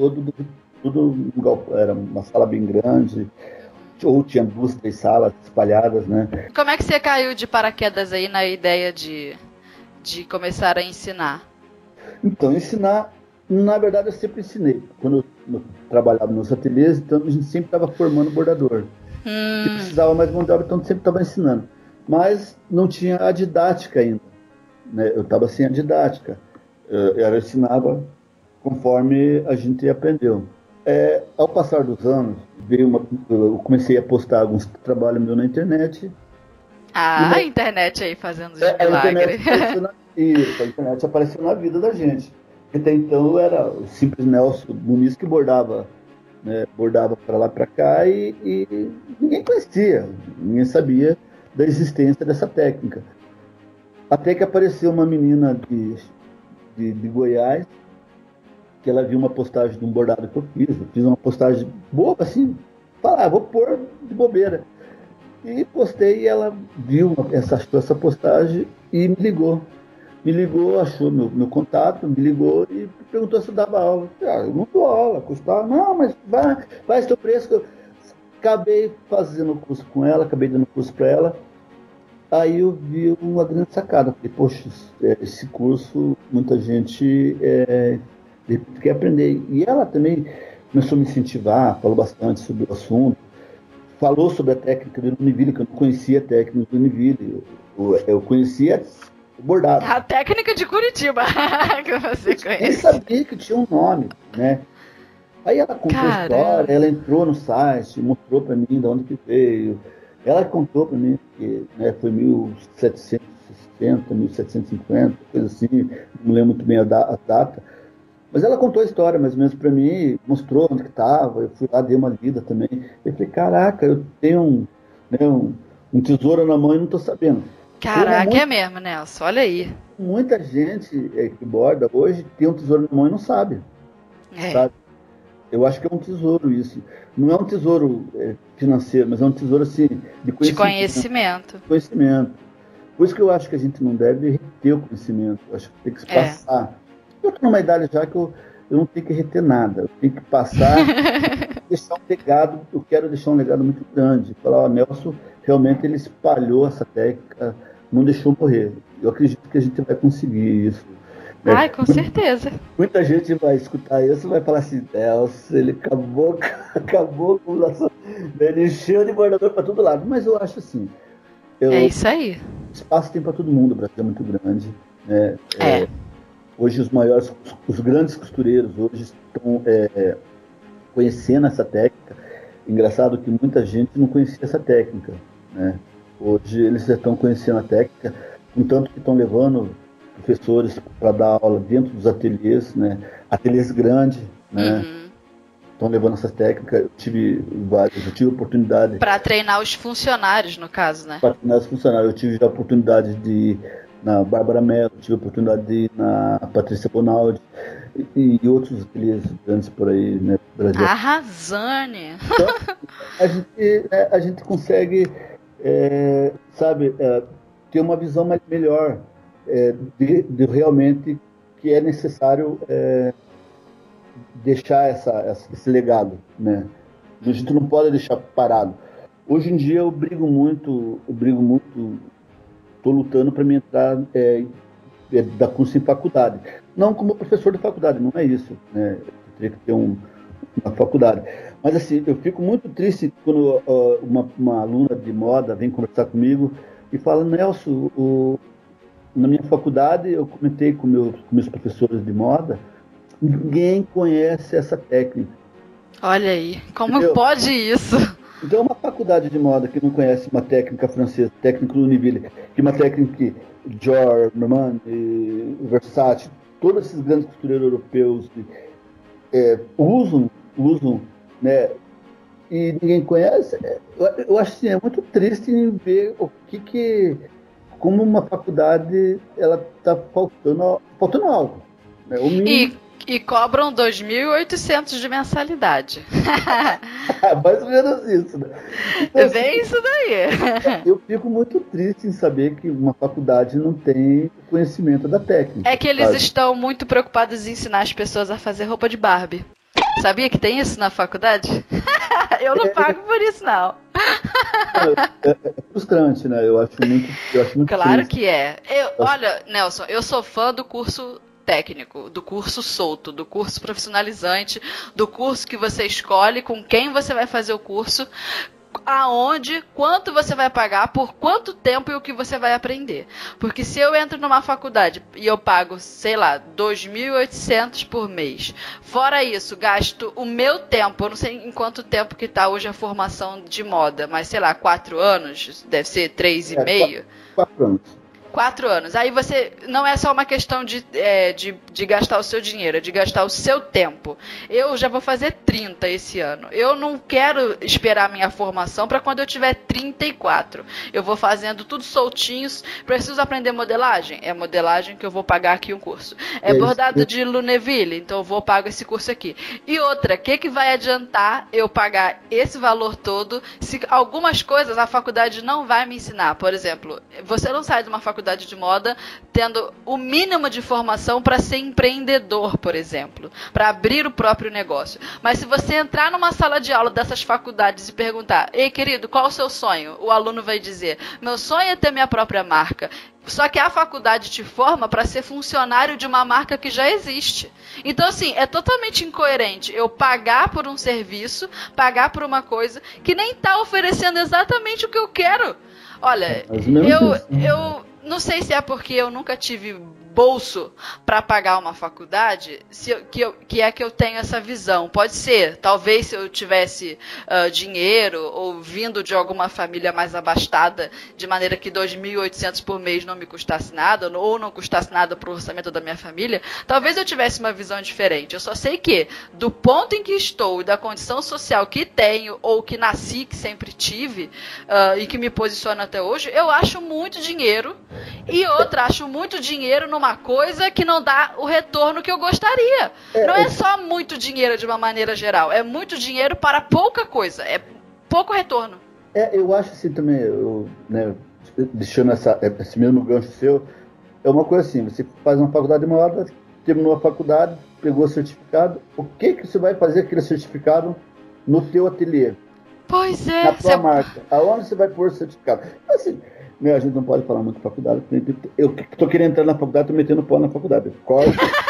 Tudo era uma sala bem grande, ou tinha 2, 3 salas espalhadas, né? Como é que você caiu de paraquedas aí na ideia de começar a ensinar? Então, ensinar, na verdade eu sempre ensinei. Quando eu trabalhava nos ateliês, então a gente sempre estava formando bordador. Que precisava mais mão de obra, então sempre estava ensinando. Mas não tinha a didática ainda, né? Eu estava sem a didática. Eu ensinava conforme a gente aprendeu. Ao passar dos anos, eu comecei a postar alguns trabalhos meus na internet. A internet aí fazendo os milagres. A internet apareceu na vida da gente. Até então era o simples Nelson Muniz que bordava, né? Bordava para lá para cá e ninguém conhecia, ninguém sabia da existência dessa técnica. Até que apareceu uma menina de Goiás, que ela viu uma postagem de um bordado que eu fiz uma postagem boba assim, vou pôr de bobeira. E postei e ela achou essa postagem e me ligou. Achou meu contato, me ligou e perguntou se eu dava aula. Eu não dou aula, custava. Não, mas vai seu preço. Eu acabei fazendo o curso com ela, acabei dando curso para ela. Aí eu vi uma grande sacada. Falei, poxa, esse curso, muita gente quer aprender. E ela também começou a me incentivar, falou bastante sobre o assunto. Falou sobre a técnica do Univille, que eu não conhecia a técnica do Univille. Eu conhecia o bordado. A técnica de Curitiba, que você conhece. Nem sabia que tinha um nome, né? Aí ela contou a história, ela entrou no site, mostrou para mim de onde que veio. Ela contou para mim que, né, foi 1760, 1750, coisa assim, não lembro muito bem a data. Mas ela contou a história mais ou menos para mim, mostrou onde que estava, eu fui lá, dei uma lida também. Eu falei, caraca, eu tenho um tesouro na mão e não estou sabendo. Caraca, é mesmo, Nelson, olha aí. Muita gente que borda hoje tem um tesouro na mão e não sabe. Sabe? Eu acho que é um tesouro isso. Não é um tesouro financeiro, mas é um tesouro assim, de conhecimento. Por isso que eu acho que a gente não deve reter o conhecimento. Eu acho que tem que se passar. Eu estou numa idade já que eu não tenho que reter nada. Eu tenho que passar, deixar um legado. Eu quero deixar um legado muito grande. Falar, Nelson, realmente ele espalhou essa técnica, não deixou morrer. Eu acredito que a gente vai conseguir isso. Ai, com certeza. Muita gente vai escutar isso e vai falar assim, Nelson, ele acabou com o nosso... Ele encheu de bordador para todo lado. Mas eu acho assim... É isso aí. Espaço tem para todo mundo, o Brasil é muito grande. Né? Hoje os grandes costureiros hoje estão conhecendo essa técnica. Engraçado que muita gente não conhecia essa técnica, né? Hoje eles já estão conhecendo a técnica, contanto que estão levando professores para dar aula dentro dos ateliês, né? Ateliês grandes, né? Estão levando essa técnica. Eu tive oportunidade... Para treinar os funcionários, no caso, né? Para treinar os funcionários. Eu tive a oportunidade de ir na Bárbara Mello, tive a oportunidade de ir na Patrícia Bonaldi e outros ateliês grandes por aí, né? Brasil. Arrasane! Então, a gente consegue, ter uma visão melhor de realmente que é necessário deixar esse legado, né? A gente não pode deixar parado. Hoje em dia eu brigo muito, estou lutando para me entrar dar curso em faculdade. Não como professor de faculdade, não é isso, né? Eu teria que ter uma faculdade. Mas assim, eu fico muito triste quando uma aluna de moda vem conversar comigo e fala, Nelson, na minha faculdade eu comentei com meus professores de moda, ninguém conhece essa técnica. Olha aí, como pode isso? Então, uma faculdade de moda que não conhece uma técnica francesa, técnica do Univille, que uma técnica que Dior, Armani, Versace, todos esses grandes costureiros europeus usam, né? E ninguém conhece. Eu acho assim, é muito triste ver como uma faculdade ela está faltando algo. Né? O mínimo... E cobram 2.800 de mensalidade. Mais ou menos isso, né? Então, é bem isso daí. Eu fico muito triste em saber que uma faculdade não tem conhecimento da técnica. É que eles estão muito preocupados em ensinar as pessoas a fazer roupa de Barbie. Sabia que tem isso na faculdade? Eu não pago por isso, não. É frustrante, né? Eu acho muito Claro triste. que é. Olha, Nelson, eu sou fã do curso técnico, do curso solto, do curso profissionalizante, do curso que você escolhe com quem você vai fazer o curso, aonde, quanto você vai pagar, por quanto tempo e o que você vai aprender. Porque se eu entro numa faculdade e eu pago, sei lá, 2.800 por mês, fora isso, gasto o meu tempo, eu não sei em quanto tempo que está hoje a formação de moda, mas sei lá, 4 anos, deve ser 3,5. 4 anos. 4 anos. Aí você, não é só uma questão de gastar o seu dinheiro, é de gastar o seu tempo. Eu já vou fazer 30 esse ano. Eu não quero esperar a minha formação para quando eu tiver 34. Eu vou fazendo tudo soltinho. Preciso aprender modelagem? É modelagem que eu vou pagar aqui um curso. É bordado de Luneville, então eu vou pagar esse curso aqui. E outra, o que vai adiantar eu pagar esse valor todo se algumas coisas a faculdade não vai me ensinar? Por exemplo, você não sai de uma faculdade de moda tendo o mínimo de formação para ser empreendedor, por exemplo, para abrir o próprio negócio. Mas se você entrar numa sala de aula dessas faculdades e perguntar: ei, querido, qual o seu sonho? O aluno vai dizer: meu sonho é ter minha própria marca. Só que a faculdade te forma para ser funcionário de uma marca que já existe. Então, assim, é totalmente incoerente eu pagar por um serviço, pagar por uma coisa que nem está oferecendo exatamente o que eu quero. Olha, eu não sei se é porque eu nunca tive bolso para pagar uma faculdade, que é que eu tenho essa visão. Pode ser, talvez se eu tivesse dinheiro ou vindo de alguma família mais abastada, de maneira que 2.800 por mês não me custasse nada, ou não custasse nada para o orçamento da minha família, talvez eu tivesse uma visão diferente. Eu só sei que, do ponto em que estou e da condição social que tenho, ou que nasci, que sempre tive, e que me posiciona até hoje, eu acho muito dinheiro, e outra, acho muito dinheiro numa coisa que não dá o retorno que eu gostaria. Não é só muito dinheiro de uma maneira geral, é muito dinheiro para pouca coisa, é pouco retorno. Eu acho assim também, deixando esse mesmo gancho seu, é uma coisa assim, você faz uma faculdade de moda, terminou a faculdade, pegou o certificado, o que você vai fazer aquele certificado no teu ateliê? Pois é. Na tua marca, aonde você vai pôr o certificado? Assim, a gente não pode falar muito de faculdade. Eu tô querendo entrar na faculdade, tô metendo pau na faculdade. Corta.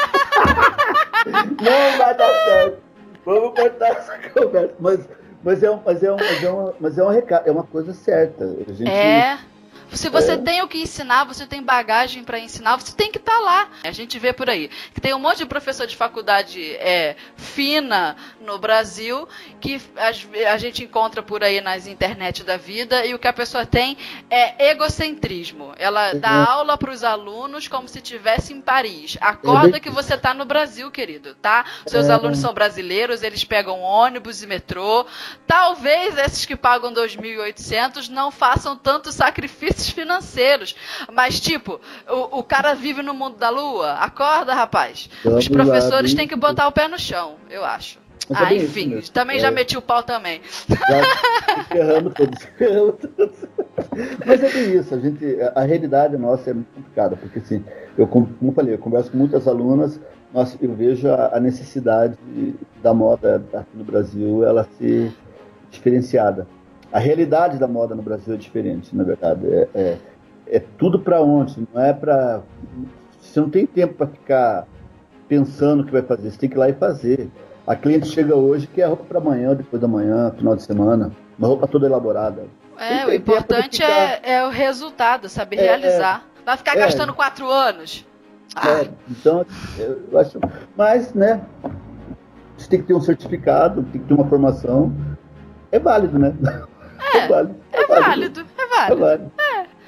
Não vai dar certo. Vamos cortar essa conversa. Mas é um recado, é uma coisa certa. A gente, se você tem o que ensinar, você tem bagagem para ensinar, você tem que estar lá. A gente vê por aí que tem um monte de professor de faculdade fina no Brasil que a gente encontra por aí nas internet da vida, e o que a pessoa tem é egocentrismo. Ela dá aula para os alunos como se estivesse em Paris. Acorda que você está no Brasil, querido, tá? Seus alunos são brasileiros, eles pegam ônibus e metrô. Talvez esses que pagam 2.800 não façam tanto sacrifício financeiros, mas tipo, o cara vive no mundo da lua. Acorda, rapaz. Os professores têm que botar o pé no chão, eu acho. Enfim, também já meti o pau também. Já ferrando todos. Mas é bem isso, a realidade nossa é muito complicada, porque assim, como eu falei, eu converso com muitas alunas, mas eu vejo a necessidade da moda aqui no Brasil, ela ser diferenciada. A realidade da moda no Brasil é diferente, na verdade. É tudo para onde? Não é para... Você não tem tempo para ficar pensando o que vai fazer. Você tem que ir lá e fazer. A cliente chega hoje, quer roupa para amanhã, depois da manhã, final de semana. Uma roupa toda elaborada. O importante é o resultado, saber realizar. Vai ficar gastando 4 anos? Então, eu acho... Mas, né? Você tem que ter um certificado, tem que ter uma formação. É válido, né? É válido.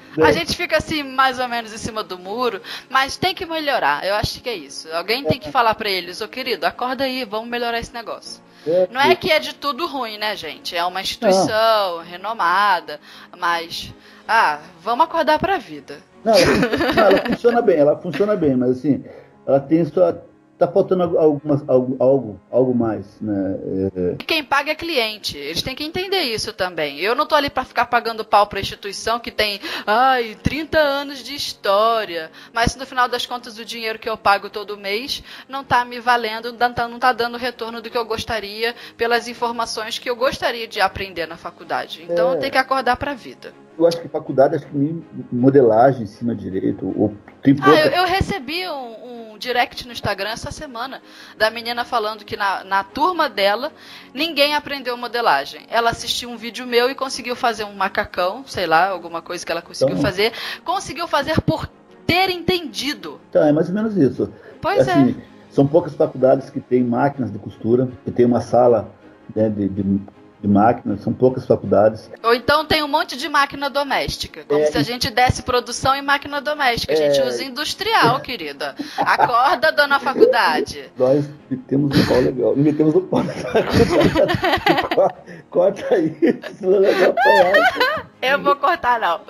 A gente fica assim, mais ou menos em cima do muro, mas tem que melhorar. Eu acho que é isso. Alguém tem que falar pra eles, ô querido, acorda aí, vamos melhorar esse negócio. Não é que é de tudo ruim, né, gente? É uma instituição renomada, mas... vamos acordar pra vida. Não, ela funciona bem, mas assim, ela tem só... Tá faltando algo mais, né? Quem paga é cliente. Eles têm que entender isso também. Eu não tô ali para ficar pagando pau pra instituição que tem 30 anos de história. Mas no final das contas o dinheiro que eu pago todo mês não tá me valendo, não tá dando o retorno do que eu gostaria pelas informações que eu gostaria de aprender na faculdade. Então tem que acordar pra vida. Eu acho que faculdade, acho que nem modelagem ensina direito. Eu recebi um direct no Instagram essa semana da menina falando que na turma dela ninguém aprendeu modelagem. Ela assistiu um vídeo meu e conseguiu fazer um macacão, sei lá, alguma coisa que ela conseguiu fazer. Conseguiu fazer por ter entendido. Então, é mais ou menos isso. Pois assim, são poucas faculdades que têm máquinas de costura, que tem uma sala, né, de máquinas, são poucas faculdades. Ou então tem um monte de máquina doméstica, como se a gente desse produção em máquina doméstica. A gente usa industrial, querida. Acorda, dona faculdade. Nós metemos um pau legal. Metemos um pau. Corta isso, senão vai apanhar. Eu vou cortar, não.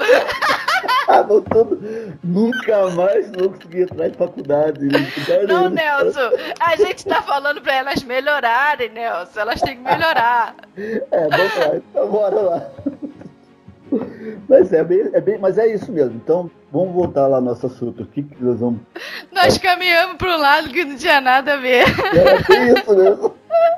Nunca mais vou conseguir entrar em faculdade. Não, Nelson. A gente tá falando pra elas melhorarem, Nelson. Elas têm que melhorar. Vamos lá. Então bora lá. Mas é isso mesmo. Então, vamos voltar lá no nosso assunto. O que nós vamos... Nós caminhamos para um lado que não tinha nada a ver. É isso mesmo.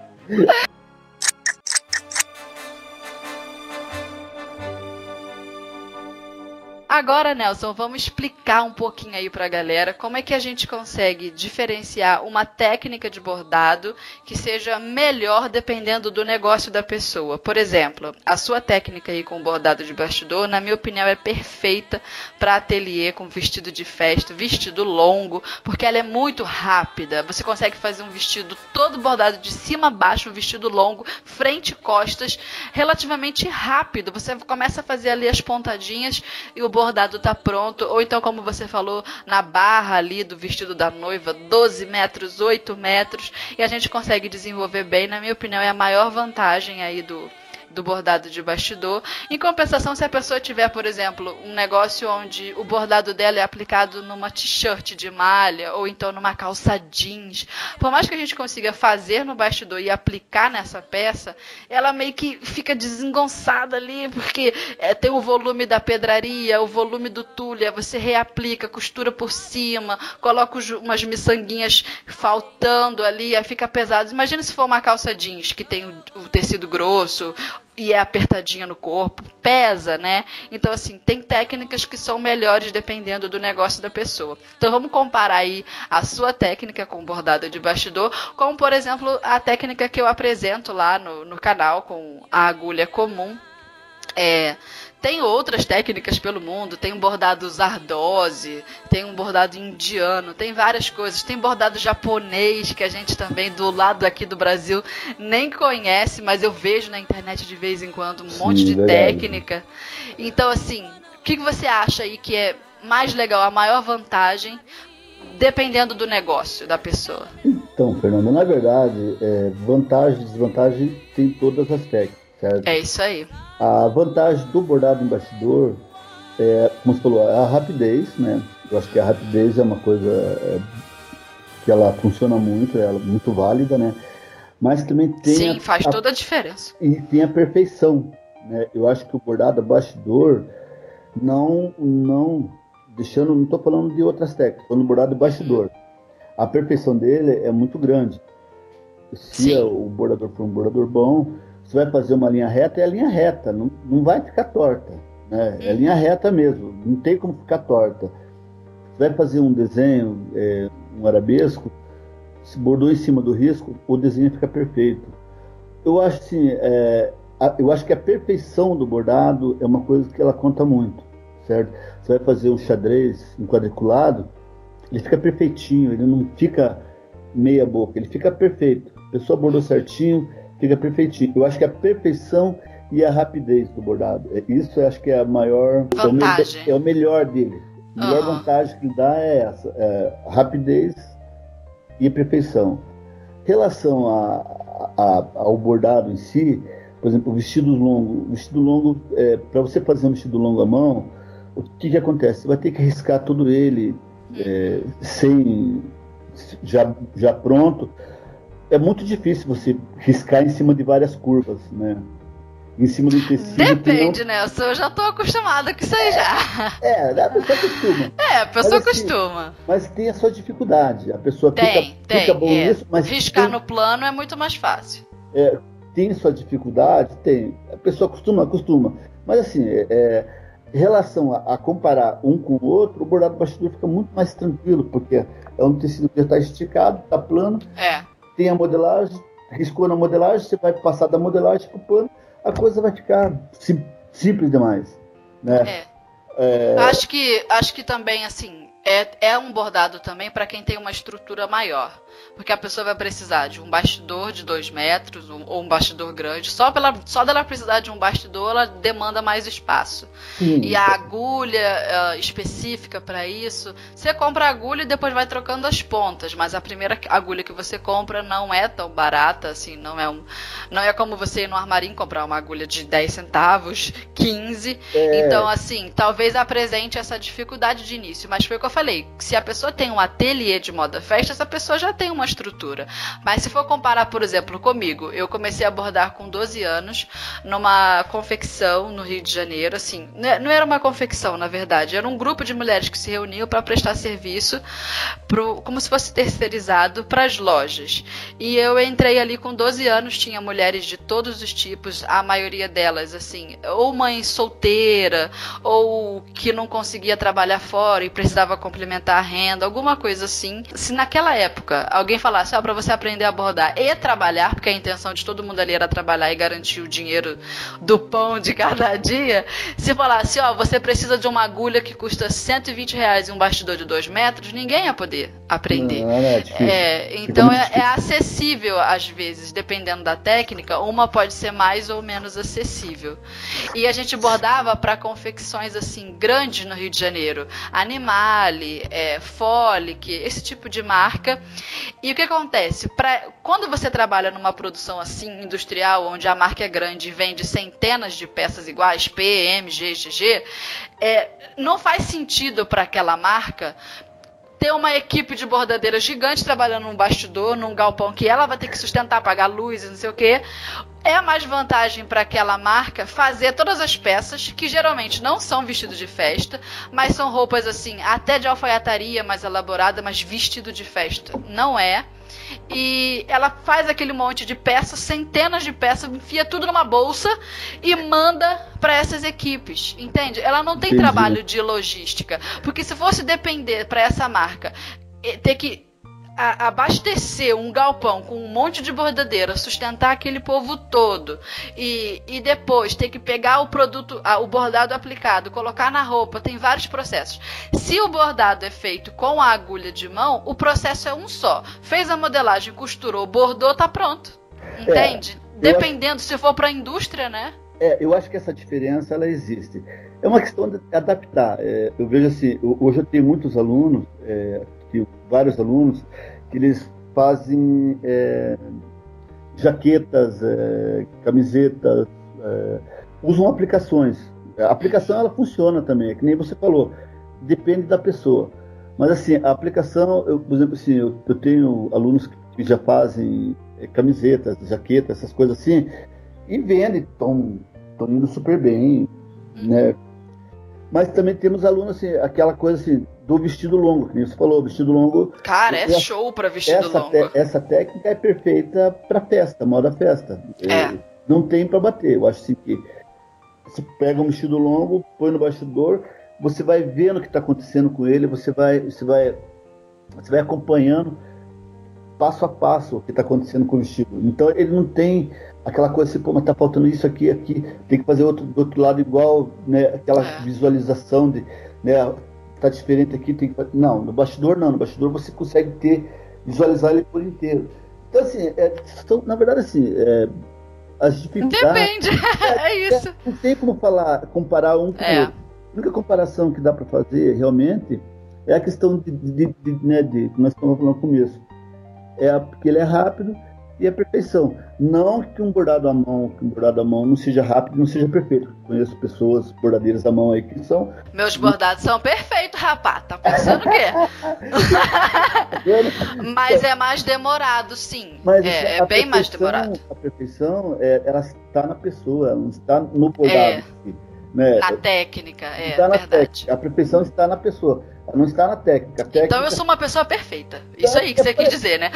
Agora, Nelson, vamos explicar um pouquinho aí pra galera como é que a gente consegue diferenciar uma técnica de bordado que seja melhor dependendo do negócio da pessoa. Por exemplo, a sua técnica aí com bordado de bastidor, na minha opinião, é perfeita para ateliê com vestido de festa, vestido longo, porque ela é muito rápida. Você consegue fazer um vestido todo bordado de cima a baixo, um vestido longo, frente e costas, relativamente rápido. Você começa a fazer ali as pontadinhas e o bordado tá pronto, ou então, como você falou, na barra ali do vestido da noiva, 12 metros, 8 metros, e a gente consegue desenvolver bem. Na minha opinião, é a maior vantagem aí do bordado de bastidor. Em compensação, se a pessoa tiver, por exemplo, um negócio onde o bordado dela é aplicado numa t-shirt de malha, ou então numa calça jeans, por mais que a gente consiga fazer no bastidor e aplicar nessa peça, ela meio que fica desengonçada ali, porque tem o volume da pedraria, o volume do tule, você reaplica, costura por cima, coloca umas miçanguinhas faltando ali, aí fica pesado. Imagina se for uma calça jeans, que tem o tecido grosso, e é apertadinha no corpo, pesa, né? Então, assim, tem técnicas que são melhores dependendo do negócio da pessoa. Então, vamos comparar aí a sua técnica com bordado de bastidor, como, por exemplo, a técnica que eu apresento lá no canal com a agulha comum. Tem outras técnicas pelo mundo, tem um bordado zardose, tem um bordado indiano, tem várias coisas, tem bordado japonês, que a gente também do lado aqui do Brasil nem conhece, mas eu vejo na internet de vez em quando um monte de técnica. Então, assim, o que você acha aí que é mais legal, a maior vantagem, dependendo do negócio da pessoa? Então, Fernanda, na verdade, vantagem e desvantagem tem todas as técnicas, certo? É isso aí. A vantagem do bordado em bastidor como você falou, a rapidez, né? Eu acho que a rapidez é uma coisa que ela funciona muito, ela é muito válida, né? Mas também tem... Sim, faz toda a diferença. E tem a perfeição, né? Eu acho que o bordado a bastidor não estou falando de outras técnicas, falando do bordado a bastidor. A perfeição dele é muito grande. Se o bordador for um bordador bom, você vai fazer uma linha reta, é a linha reta, não vai ficar torta, né? É linha reta mesmo, não tem como ficar torta. Você vai fazer um desenho, um arabesco, se bordou em cima do risco, o desenho fica perfeito. Eu acho assim, eu acho que a perfeição do bordado é uma coisa que ela conta muito, certo? Você vai fazer um xadrez, um quadriculado, ele fica perfeitinho, ele não fica meia boca, ele fica perfeito. A pessoa bordou certinho, fica perfeitinho. Eu acho que a perfeição e a rapidez do bordado. Isso eu acho que é a maior vantagem. É o melhor dele. A melhor vantagem que ele dá é essa, rapidez e perfeição. Em relação ao bordado em si, por exemplo, o vestido longo, para você fazer um vestido longo à mão, o que acontece? Você vai ter que riscar todo ele já pronto. É muito difícil você riscar em cima de várias curvas, né? Em cima do tecido. Depende, Nelson. Eu já tô acostumada com isso aí já. A pessoa costuma. A pessoa costuma. Mas tem a sua dificuldade. A pessoa fica bom nisso, mas riscar no plano é muito mais fácil. Tem sua dificuldade? Tem. A pessoa costuma. Mas assim, em relação a comparar um com o outro, o bordado bastidor fica muito mais tranquilo, porque é um tecido que já está esticado, está plano. Tem a modelagem, riscou na modelagem, você vai passar da modelagem para o pano, a coisa vai ficar simples demais, né? Acho que também, assim, é um bordado também para quem tem uma estrutura maior. Porque a pessoa vai precisar de um bastidor de 2 metros ou um bastidor grande. Só dela precisar de um bastidor, ela demanda mais espaço. Sim. E a agulha específica para isso, você compra a agulha e depois vai trocando as pontas. Mas a primeira agulha que você compra não é tão barata, assim, não é como você ir no armarinho comprar uma agulha de 10 centavos, 15. Então, assim, talvez apresente essa dificuldade de início. Mas foi o que eu falei, se a pessoa tem um ateliê de moda festa, essa pessoa já tem uma estrutura. Mas se for comparar, por exemplo, comigo, eu comecei a bordar com 12 anos numa confecção no Rio de Janeiro, assim, não era uma confecção, na verdade, era um grupo de mulheres que se reuniam para prestar serviço como se fosse terceirizado para as lojas. E eu entrei ali com 12 anos, tinha mulheres de todos os tipos, a maioria delas, assim, ou mãe solteira, ou que não conseguia trabalhar fora e precisava complementar a renda, alguma coisa assim. Se naquela época alguém falasse, para você aprender a bordar e trabalhar, porque a intenção de todo mundo ali era trabalhar e garantir o dinheiro do pão de cada dia, se falasse, você precisa de uma agulha que custa R$120 e um bastidor de 2 metros, ninguém ia poder aprender. Então é acessível às vezes, dependendo da técnica, uma pode ser mais ou menos acessível. E a gente bordava para confecções assim grandes no Rio de Janeiro, Animale, Folic, esse tipo de marca. E o que acontece? Quando você trabalha numa produção assim industrial, onde a marca é grande e vende centenas de peças iguais, P, M, G, GG, não faz sentido para aquela marca ter uma equipe de bordadeiras gigante trabalhando num bastidor, num galpão que ela vai ter que sustentar, pagar luz e não sei o quê. É mais vantagem para aquela marca fazer todas as peças, que geralmente não são vestidos de festa, mas são roupas assim, até de alfaiataria mais elaborada, mas vestido de festa não é. E ela faz aquele monte de peças, centenas de peças, enfia tudo numa bolsa e manda para essas equipes, entende? Ela não tem trabalho de logística, porque se fosse depender para essa marca ter que abastecer um galpão com um monte de bordadeira, sustentar aquele povo todo e depois ter que pegar o produto, o bordado aplicado, colocar na roupa, tem vários processos. Se o bordado é feito com a agulha de mão, o processo é um só. Fez a modelagem, costurou, bordou, tá pronto. Entende? Dependendo, se for para a indústria, né? Eu acho que essa diferença, ela existe. É uma questão de adaptar. Eu vejo assim, hoje eu tenho muitos alunos, vários alunos, que eles fazem jaquetas, camisetas, usam aplicações. A aplicação, ela funciona também, que nem você falou, depende da pessoa. Mas assim, a aplicação, por exemplo, assim, eu tenho alunos que já fazem camisetas, jaquetas, essas coisas assim, e vendem, estão indo super bem, né? Mas também temos alunos, assim, aquela coisa assim, do vestido longo, que nem você falou, vestido longo... Cara, show para vestido longo. Essa técnica é perfeita para festa, moda festa. Não tem para bater. Eu acho assim que você pega um vestido longo, põe no bastidor, você vai vendo o que está acontecendo com ele, você vai acompanhando passo a passo o que está acontecendo com o vestido. Então ele não tem aquela coisa assim, mas tá faltando isso aqui, tem que fazer do outro lado igual, né? Aquela visualização de, né? Tá diferente aqui, tem que fazer. Não, no bastidor não, no bastidor você consegue visualizar ele por inteiro. Então assim, na verdade assim, as dificuldades... Depende, é isso. Não tem como comparar um com o outro. A única comparação que dá para fazer, realmente, é a questão de que nós estamos falando no começo. Porque ele é rápido e a perfeição. Não que um bordado à mão não seja rápido, não seja perfeito. Conheço pessoas bordadeiras à mão aí que são... Meus bordados são perfeitos, rapaz. Tá pensando o quê? Mas é mais demorado, sim. Mas é bem mais demorado. A perfeição, ela está na pessoa, ela não está no bordado. Né? Na técnica, está na verdade. Técnica. A perfeição está na pessoa, ela não está na técnica. Então eu sou uma pessoa perfeita. Isso aí que você quis dizer, né?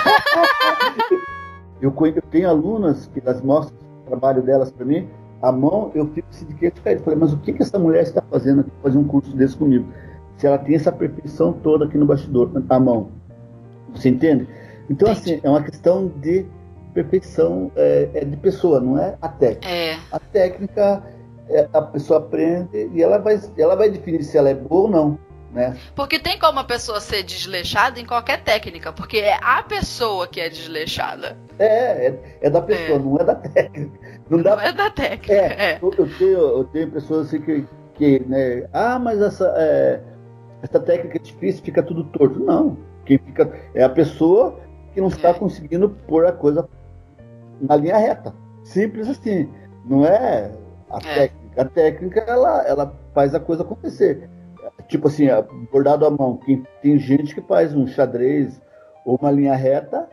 Eu tenho alunas que elas mostram o trabalho delas para mim, a mão, eu fico assim de queixo caído. Eu falei, mas o que essa mulher está fazendo aqui para fazer um curso desse comigo? Se ela tem essa perfeição toda aqui no bastidor, a mão. Você entende? Então, assim, é uma questão de perfeição de pessoa, não é a técnica. A técnica, a pessoa aprende e ela vai definir se ela é boa ou não. Né? Porque tem como a pessoa ser desleixada em qualquer técnica, porque é a pessoa que é desleixada. É da pessoa, não é da técnica. Não é da técnica. Eu tenho pessoas assim que né, mas essa técnica é difícil, fica tudo torto. Não, quem fica é a pessoa que não está conseguindo pôr a coisa na linha reta. Simples assim. Não é a técnica. A técnica, ela faz a coisa acontecer. Tipo assim, bordado à mão. Tem gente que faz um xadrez ou uma linha reta.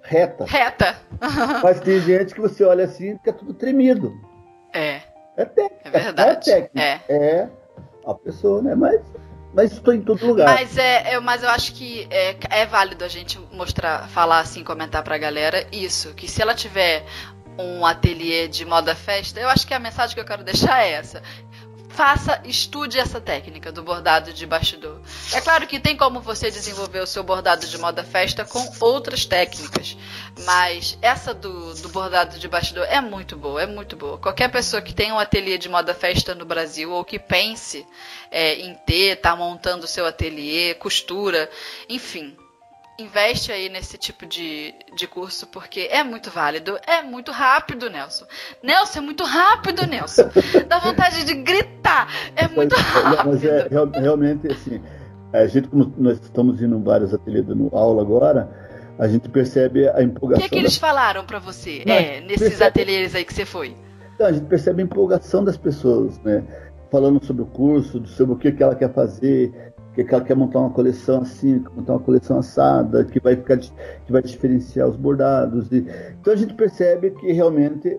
Mas tem gente que você olha assim e fica tudo tremido. É técnica. É verdade. É técnica. É a pessoa, né? Mas estou em todo lugar. Mas eu acho que é válido a gente falar assim, comentar pra galera isso. Que se ela tiver um ateliê de moda festa, eu acho que a mensagem que eu quero deixar é essa. Estude essa técnica do bordado de bastidor. É claro que tem como você desenvolver o seu bordado de moda festa com outras técnicas, mas essa do bordado de bastidor é muito boa, Qualquer pessoa que tenha um ateliê de moda festa no Brasil ou que pense em tá montando o seu ateliê, costura, enfim, investe aí nesse tipo de curso, porque é muito válido, é muito rápido, Nelson. Nelson, é muito rápido, Nelson. Dá vontade de gritar. É muito rápido. Mas realmente, assim, a gente, como nós estamos indo em vários ateliês dando aula agora, a gente percebe a empolgação. O que eles falaram pra você nesses ateliês aí que você foi? Então, a gente percebe a empolgação das pessoas, né? Falando sobre o curso, sobre o que ela quer fazer, que ela quer montar uma coleção assim, montar uma coleção assada, que vai diferenciar os bordados. Então a gente percebe que realmente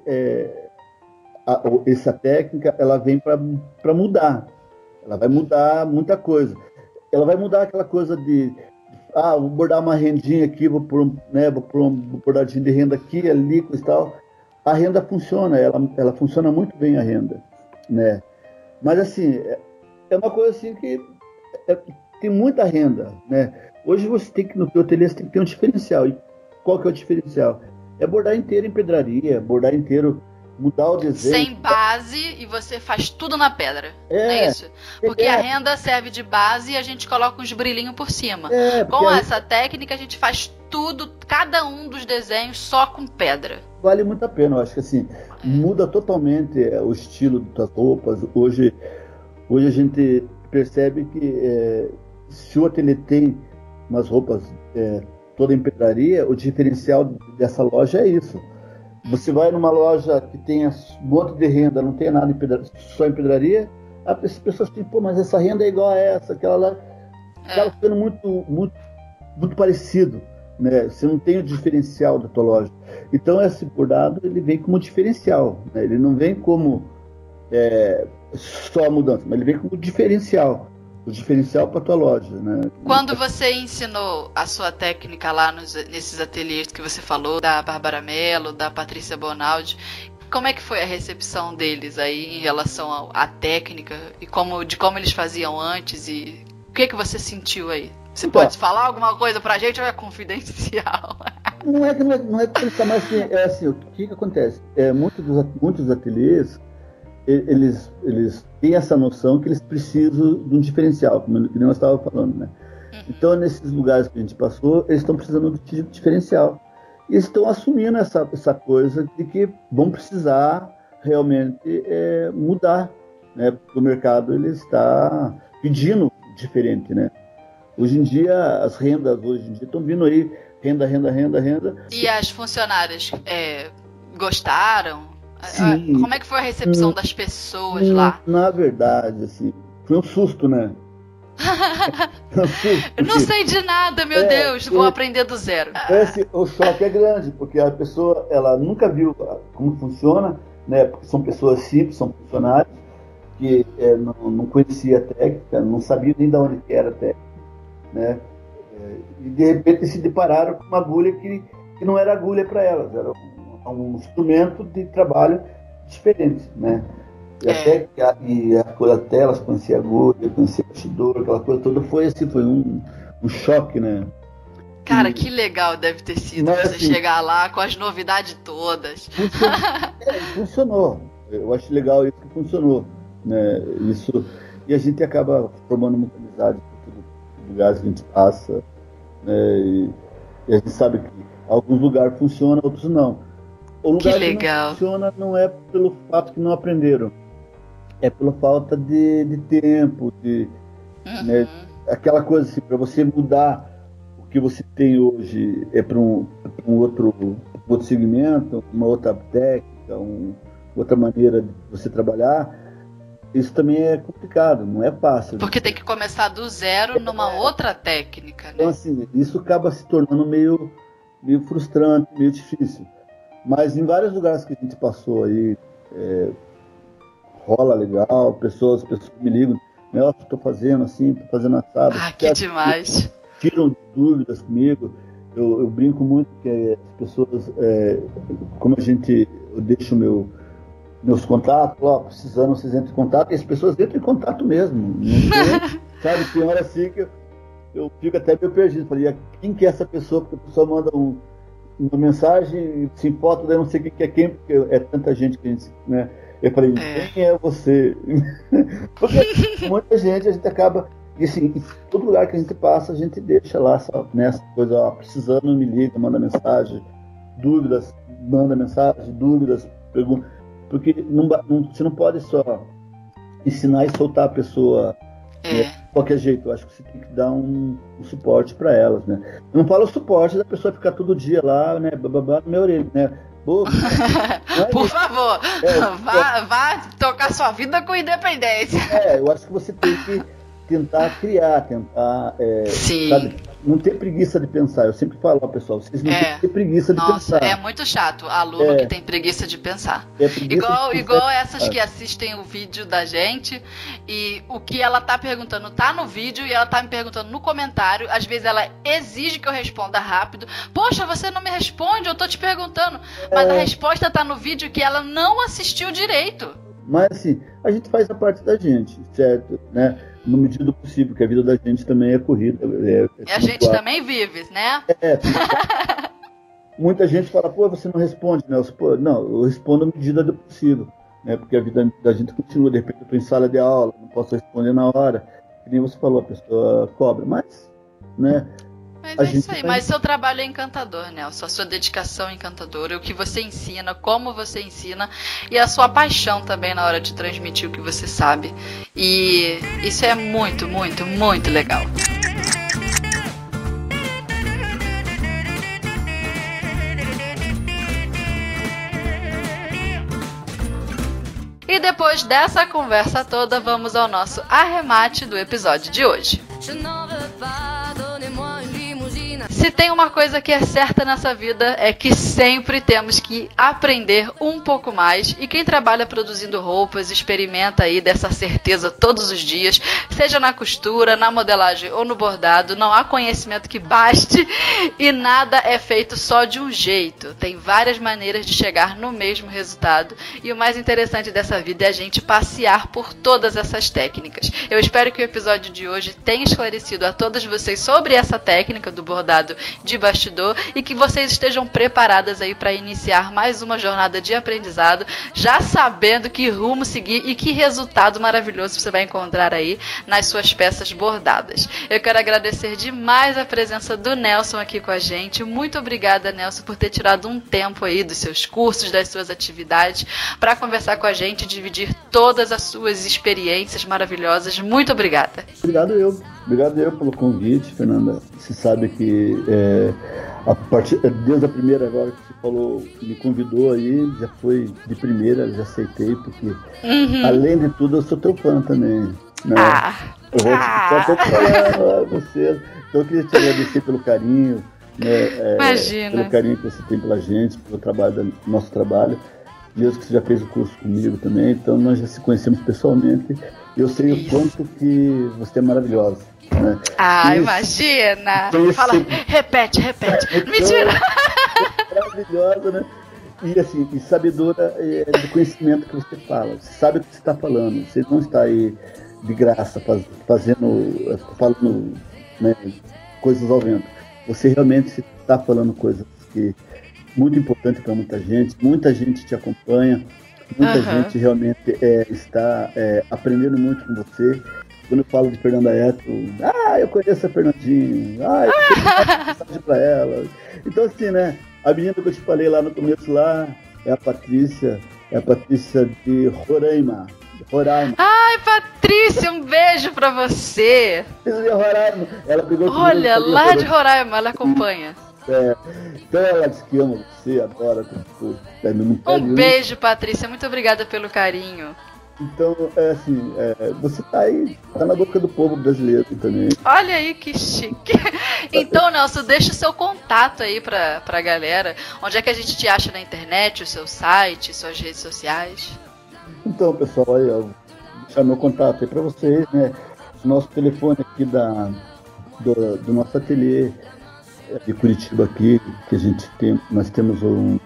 essa técnica ela vem para mudar. Ela vai mudar muita coisa. Ela vai mudar aquela coisa de vou bordar uma rendinha aqui, vou pôr um bordadinho de renda aqui, ali, coisa e tal. A renda funciona, ela funciona muito bem a renda, né? Mas assim, é uma coisa assim que tem muita renda, né? Hoje você tem que, no teu ateliê, você tem que ter um diferencial. E qual que é o diferencial? É bordar inteiro em pedraria, bordar inteiro, mudar o desenho. Sem base e você faz tudo na pedra. Não é isso? Porque a renda serve de base e a gente coloca uns brilhinhos por cima. Com essa técnica a gente faz tudo, cada um dos desenhos só com pedra. Vale muito a pena, eu acho que assim, muda totalmente o estilo das roupas. Hoje a gente percebe que se o ateliê tem umas roupas toda em pedraria, o diferencial dessa loja é isso. Você vai numa loja que tem um monte de renda, não tem nada só em pedraria, as pessoas dizem, mas essa renda é igual a essa, aquela lá, acaba ficando muito, muito, muito parecido, né? Você não tem o diferencial da tua loja. Então esse bordado, ele vem como diferencial, né? Ele não vem como só a mudança, mas ele vem como diferencial. O diferencial para a tua loja, né? Quando você ensinou a sua técnica lá nesses ateliês que você falou, da Bárbara Mello, da Patrícia Bonaldi, como é que foi a recepção deles aí em relação à técnica e de como eles faziam antes e o que você sentiu aí? Você pode falar alguma coisa pra gente ou é confidencial? Não é confidencial, mas assim, o que acontece? Muitos ateliês, eles têm essa noção que eles precisam de um diferencial, como nós estávamos falando, né? Então, nesses lugares que a gente passou, eles estão precisando de diferencial. e estão assumindo essa coisa de que vão precisar realmente mudar, né? Porque o mercado ele está pedindo diferente, né? Hoje em dia, as rendas estão vindo aí, renda. E as funcionárias gostaram? Sim. Como é que foi a recepção das pessoas lá? Na verdade, assim, foi um susto, né? Eu não sei de nada, meu Deus, vou aprender do zero. O choque é grande, porque a pessoa ela nunca viu como funciona, né? Porque são pessoas simples, são funcionários que não conhecia a técnica, não sabia nem de onde que era a técnica, né? E de repente se depararam com uma agulha que não era agulha para elas, era um instrumento de trabalho diferente, né? E até elas conheciam agulha, conheciam bastidor, aquela coisa toda, foi um choque, né? Cara, que legal deve ter sido você chegar lá com as novidades todas. Funcionou. Eu acho legal isso que funcionou, né? Isso, e a gente acaba formando muita amizade com todos os lugares que a gente passa, né? E a gente sabe que alguns lugares funcionam, outros não. O lugar que não funciona não é pelo fato que não aprenderam, é pela falta de tempo, né? Aquela coisa assim, para você mudar o que você tem hoje para um outro segmento, uma outra técnica, outra maneira de você trabalhar, isso também é complicado, não é fácil. Porque tem que começar do zero numa outra técnica, né? Então assim, isso acaba se tornando meio frustrante, meio difícil. Mas em vários lugares que a gente passou aí, rola legal, pessoas me ligam, estou fazendo assim, estou fazendo assado. Que demais! Tiram dúvidas comigo. Eu brinco muito que as pessoas, como eu deixo meus contatos, precisando, vocês entram em contato, e as pessoas entram em contato mesmo. Sabe, tem hora assim que eu fico até meio perdido. Falei, quem que é essa pessoa? Porque a pessoa manda uma mensagem, se importa, eu não sei quem é quem, porque é tanta gente que a gente, né? Eu falei, quem é você? Porque muita gente, a gente acaba, e assim, em todo lugar que a gente passa, a gente deixa lá, nessa coisa, precisando, me liga, manda mensagem, dúvidas, manda mensagem, dúvidas, pergunta, porque você não pode só ensinar e soltar a pessoa de qualquer jeito. Eu acho que você tem que dar um suporte para elas, né? Eu não falo o suporte da pessoa ficar todo dia lá, né, bababá no meu orelha, né? Por favor, vá tocar sua vida com independência. Eu acho que você tem que tentar criar, sabe, não ter preguiça de pensar. Eu sempre falo, pessoal, vocês não têm que ter preguiça de pensar. É muito chato, aluno que tem preguiça de pensar. Igual essas que assistem o vídeo da gente e o que ela tá perguntando tá no vídeo e ela tá me perguntando no comentário. Às vezes ela exige que eu responda rápido. Poxa, você não me responde, eu tô te perguntando. Mas a resposta tá no vídeo que ela não assistiu direito. Mas assim, a gente faz a parte da gente, certo? Né? No medida do possível, porque a vida da gente também é corrida. E a gente também vive, né? Muita gente fala, você não responde, né? Não, eu respondo na medida do possível, né? Porque a vida da gente continua. De repente eu estou em sala de aula, não posso responder na hora. Que nem você falou, a pessoa cobra. Mas, né? Mas isso aí, mas seu trabalho é encantador, Nelson. A sua dedicação é encantadora, o que você ensina, como você ensina e a sua paixão também na hora de transmitir o que você sabe. E isso é muito, muito, muito legal. E depois dessa conversa toda, vamos ao nosso arremate do episódio de hoje. Se tem uma coisa que é certa nessa vida, é que sempre temos que aprender um pouco mais. E quem trabalha produzindo roupas, experimenta aí dessa certeza todos os dias, seja na costura, na modelagem ou no bordado. Não há conhecimento que baste e nada é feito só de um jeito. Tem várias maneiras de chegar no mesmo resultado. E o mais interessante dessa vida é a gente passear por todas essas técnicas. Eu espero que o episódio de hoje tenha esclarecido a todos vocês sobre essa técnica do bordado conhecimento de bastidor e que vocês estejam preparadas aí para iniciar mais uma jornada de aprendizado, já sabendo que rumo seguir e que resultado maravilhoso você vai encontrar aí nas suas peças bordadas. Eu quero agradecer demais a presença do Nelson aqui com a gente. Muito obrigada, Nelson, por ter tirado um tempo aí dos seus cursos, das suas atividades, para conversar com a gente, dividir todas as suas experiências maravilhosas. Muito obrigada. Obrigado eu pelo convite, Fernanda. Você sabe que desde a primeira agora que você falou, me convidou aí, já foi de primeira, já aceitei, porque além de tudo eu sou teu fã também, né? Eu vou falar você. Então eu queria te agradecer pelo carinho, né? Imagina. Pelo carinho que você tem pela gente, pelo trabalho, nosso trabalho. Mesmo que você já fez o curso comigo também, então nós já se conhecemos pessoalmente. Eu sei o quanto que você é maravilhosa, né? Imagina! Fala, repete. Mentira! Maravilhosa, né? E assim, e sabedora do conhecimento que você fala. Você sabe o que você está falando. Você não está aí de graça falando, né, coisas ao vento. Você realmente está falando coisas que muito importante para muita gente te acompanha, muita gente realmente está aprendendo muito com você. Quando eu falo de Fernanda Eto, eu conheço a Fernandinha, eu tenho mensagem para ela. Então assim, né, a menina que eu te falei lá no começo lá é a Patrícia de Roraima. Ai, Patrícia, um beijo pra você. Ela pegou Olha, lá de Roraima, ela acompanha. Então ela disse que ama você, adora. Um beijo, Patrícia, muito obrigada pelo carinho. Então, você tá aí, tá na boca do povo brasileiro também. Olha aí que chique. Então, Nelson, deixa o seu contato aí pra galera. Onde é que a gente te acha na internet, o seu site, suas redes sociais? Então, pessoal, aí, eu vou deixar meu contato aí pra vocês, né? O nosso telefone aqui do nosso ateliê de Curitiba aqui, que nós temos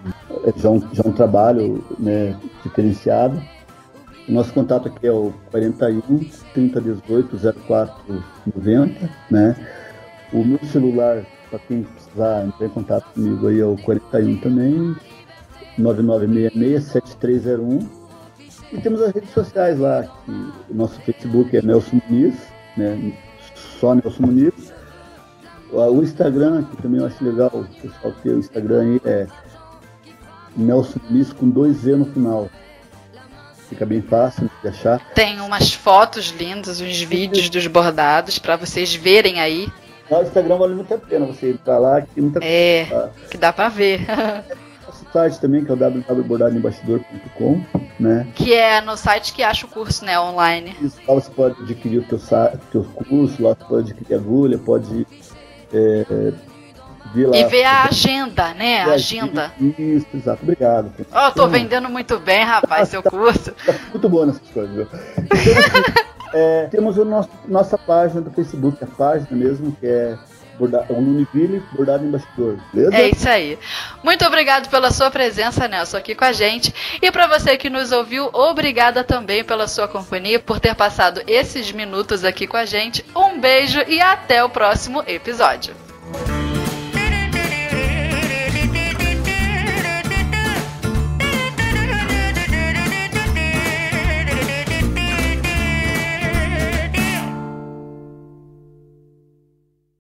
já um trabalho, né, diferenciado. O nosso contato aqui é o 41 3018 0490, né? O meu celular, para quem precisar entrar em contato comigo aí, é o 41 também, 9966-7301. E temos as redes sociais lá, que o nosso Facebook é Nelson Muniz, né? Só Nelson Muniz. O Instagram, que também eu acho legal, o pessoal ter o Instagram aí é Nelson Muniz com 2Z no final. Fica bem fácil de achar. Tem umas fotos lindas, uns vídeos dos bordados para vocês verem aí. O Instagram vale muito a pena você entrar lá, que tem muita coisa. Que dá para ver. Nosso site também, que é o www.bordadoembastidor.com, né? Que é no site que acha o curso, né, online. Isso, lá você pode adquirir o teu curso, lá você pode adquirir agulha, pode ver lá. E ver a agenda, né? A agenda. Isso, exato. Obrigado. Tô vendendo muito bem, rapaz, seu curso. Tá muito bom nessas coisas, viu? Então, assim, temos nossa página do Facebook, a página mesmo, que é Univille Bordado em Bastidor, beleza? É isso aí. Muito obrigado pela sua presença, Nelson, aqui com a gente. E para você que nos ouviu, obrigada também pela sua companhia, por ter passado esses minutos aqui com a gente. Um beijo e até o próximo episódio.